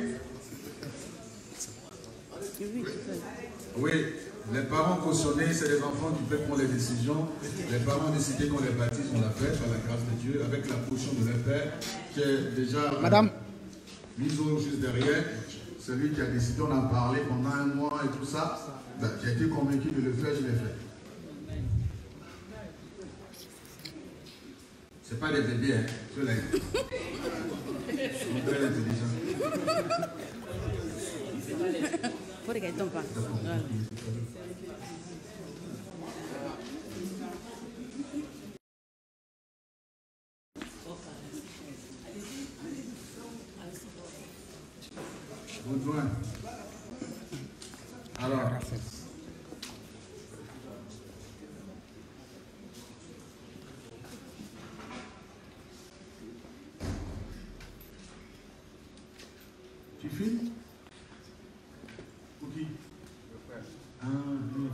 Oui, les parents cautionnés, c'est les enfants qui peuvent prendre les décisions. Les parents ont décidé qu'on les baptise, on l'a fait, par la grâce de Dieu, avec la caution de leur père, qui est déjà Madame. mis au juste derrière. Celui qui a décidé, on a parlé pendant un mois et tout ça. Ben, j'ai été convaincu de le faire, je l'ai fait. C'est pas des bébés, hein. Je l'ai. Ils sont très intelligents. Faut qu'elle tombe pas. Voilà. Baudouin. Alors. Tu filmes? Pour qui? Ah, oui.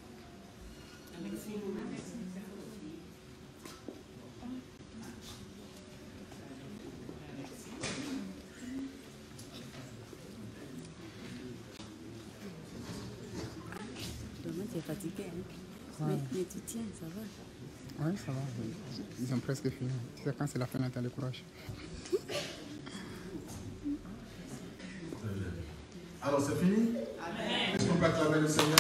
Demain, tu es fatigué. Hein? Ouais. Mais, mais tu tiens, ça va. Oui, ça va. Ils ont presque fini. Tu sais, quand c'est la fin, on attend le courage. Alors, c'est fini? Amen. Est-ce qu'on peut acclamer le Seigneur?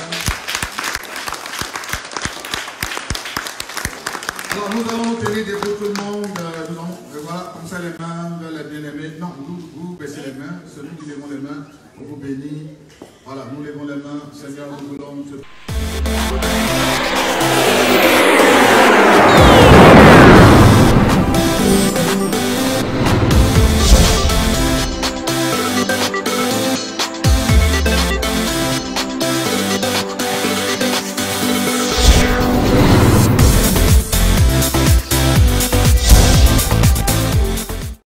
Alors, nous allons tenir des photos tout le monde. Euh, non, euh, voilà, comme ça, les mains vers les bien-aimés. Non, vous, vous baissez les mains. Celui qui lève les mains, on vous bénit. Voilà, nous levons les mains. Seigneur, nous voulons te...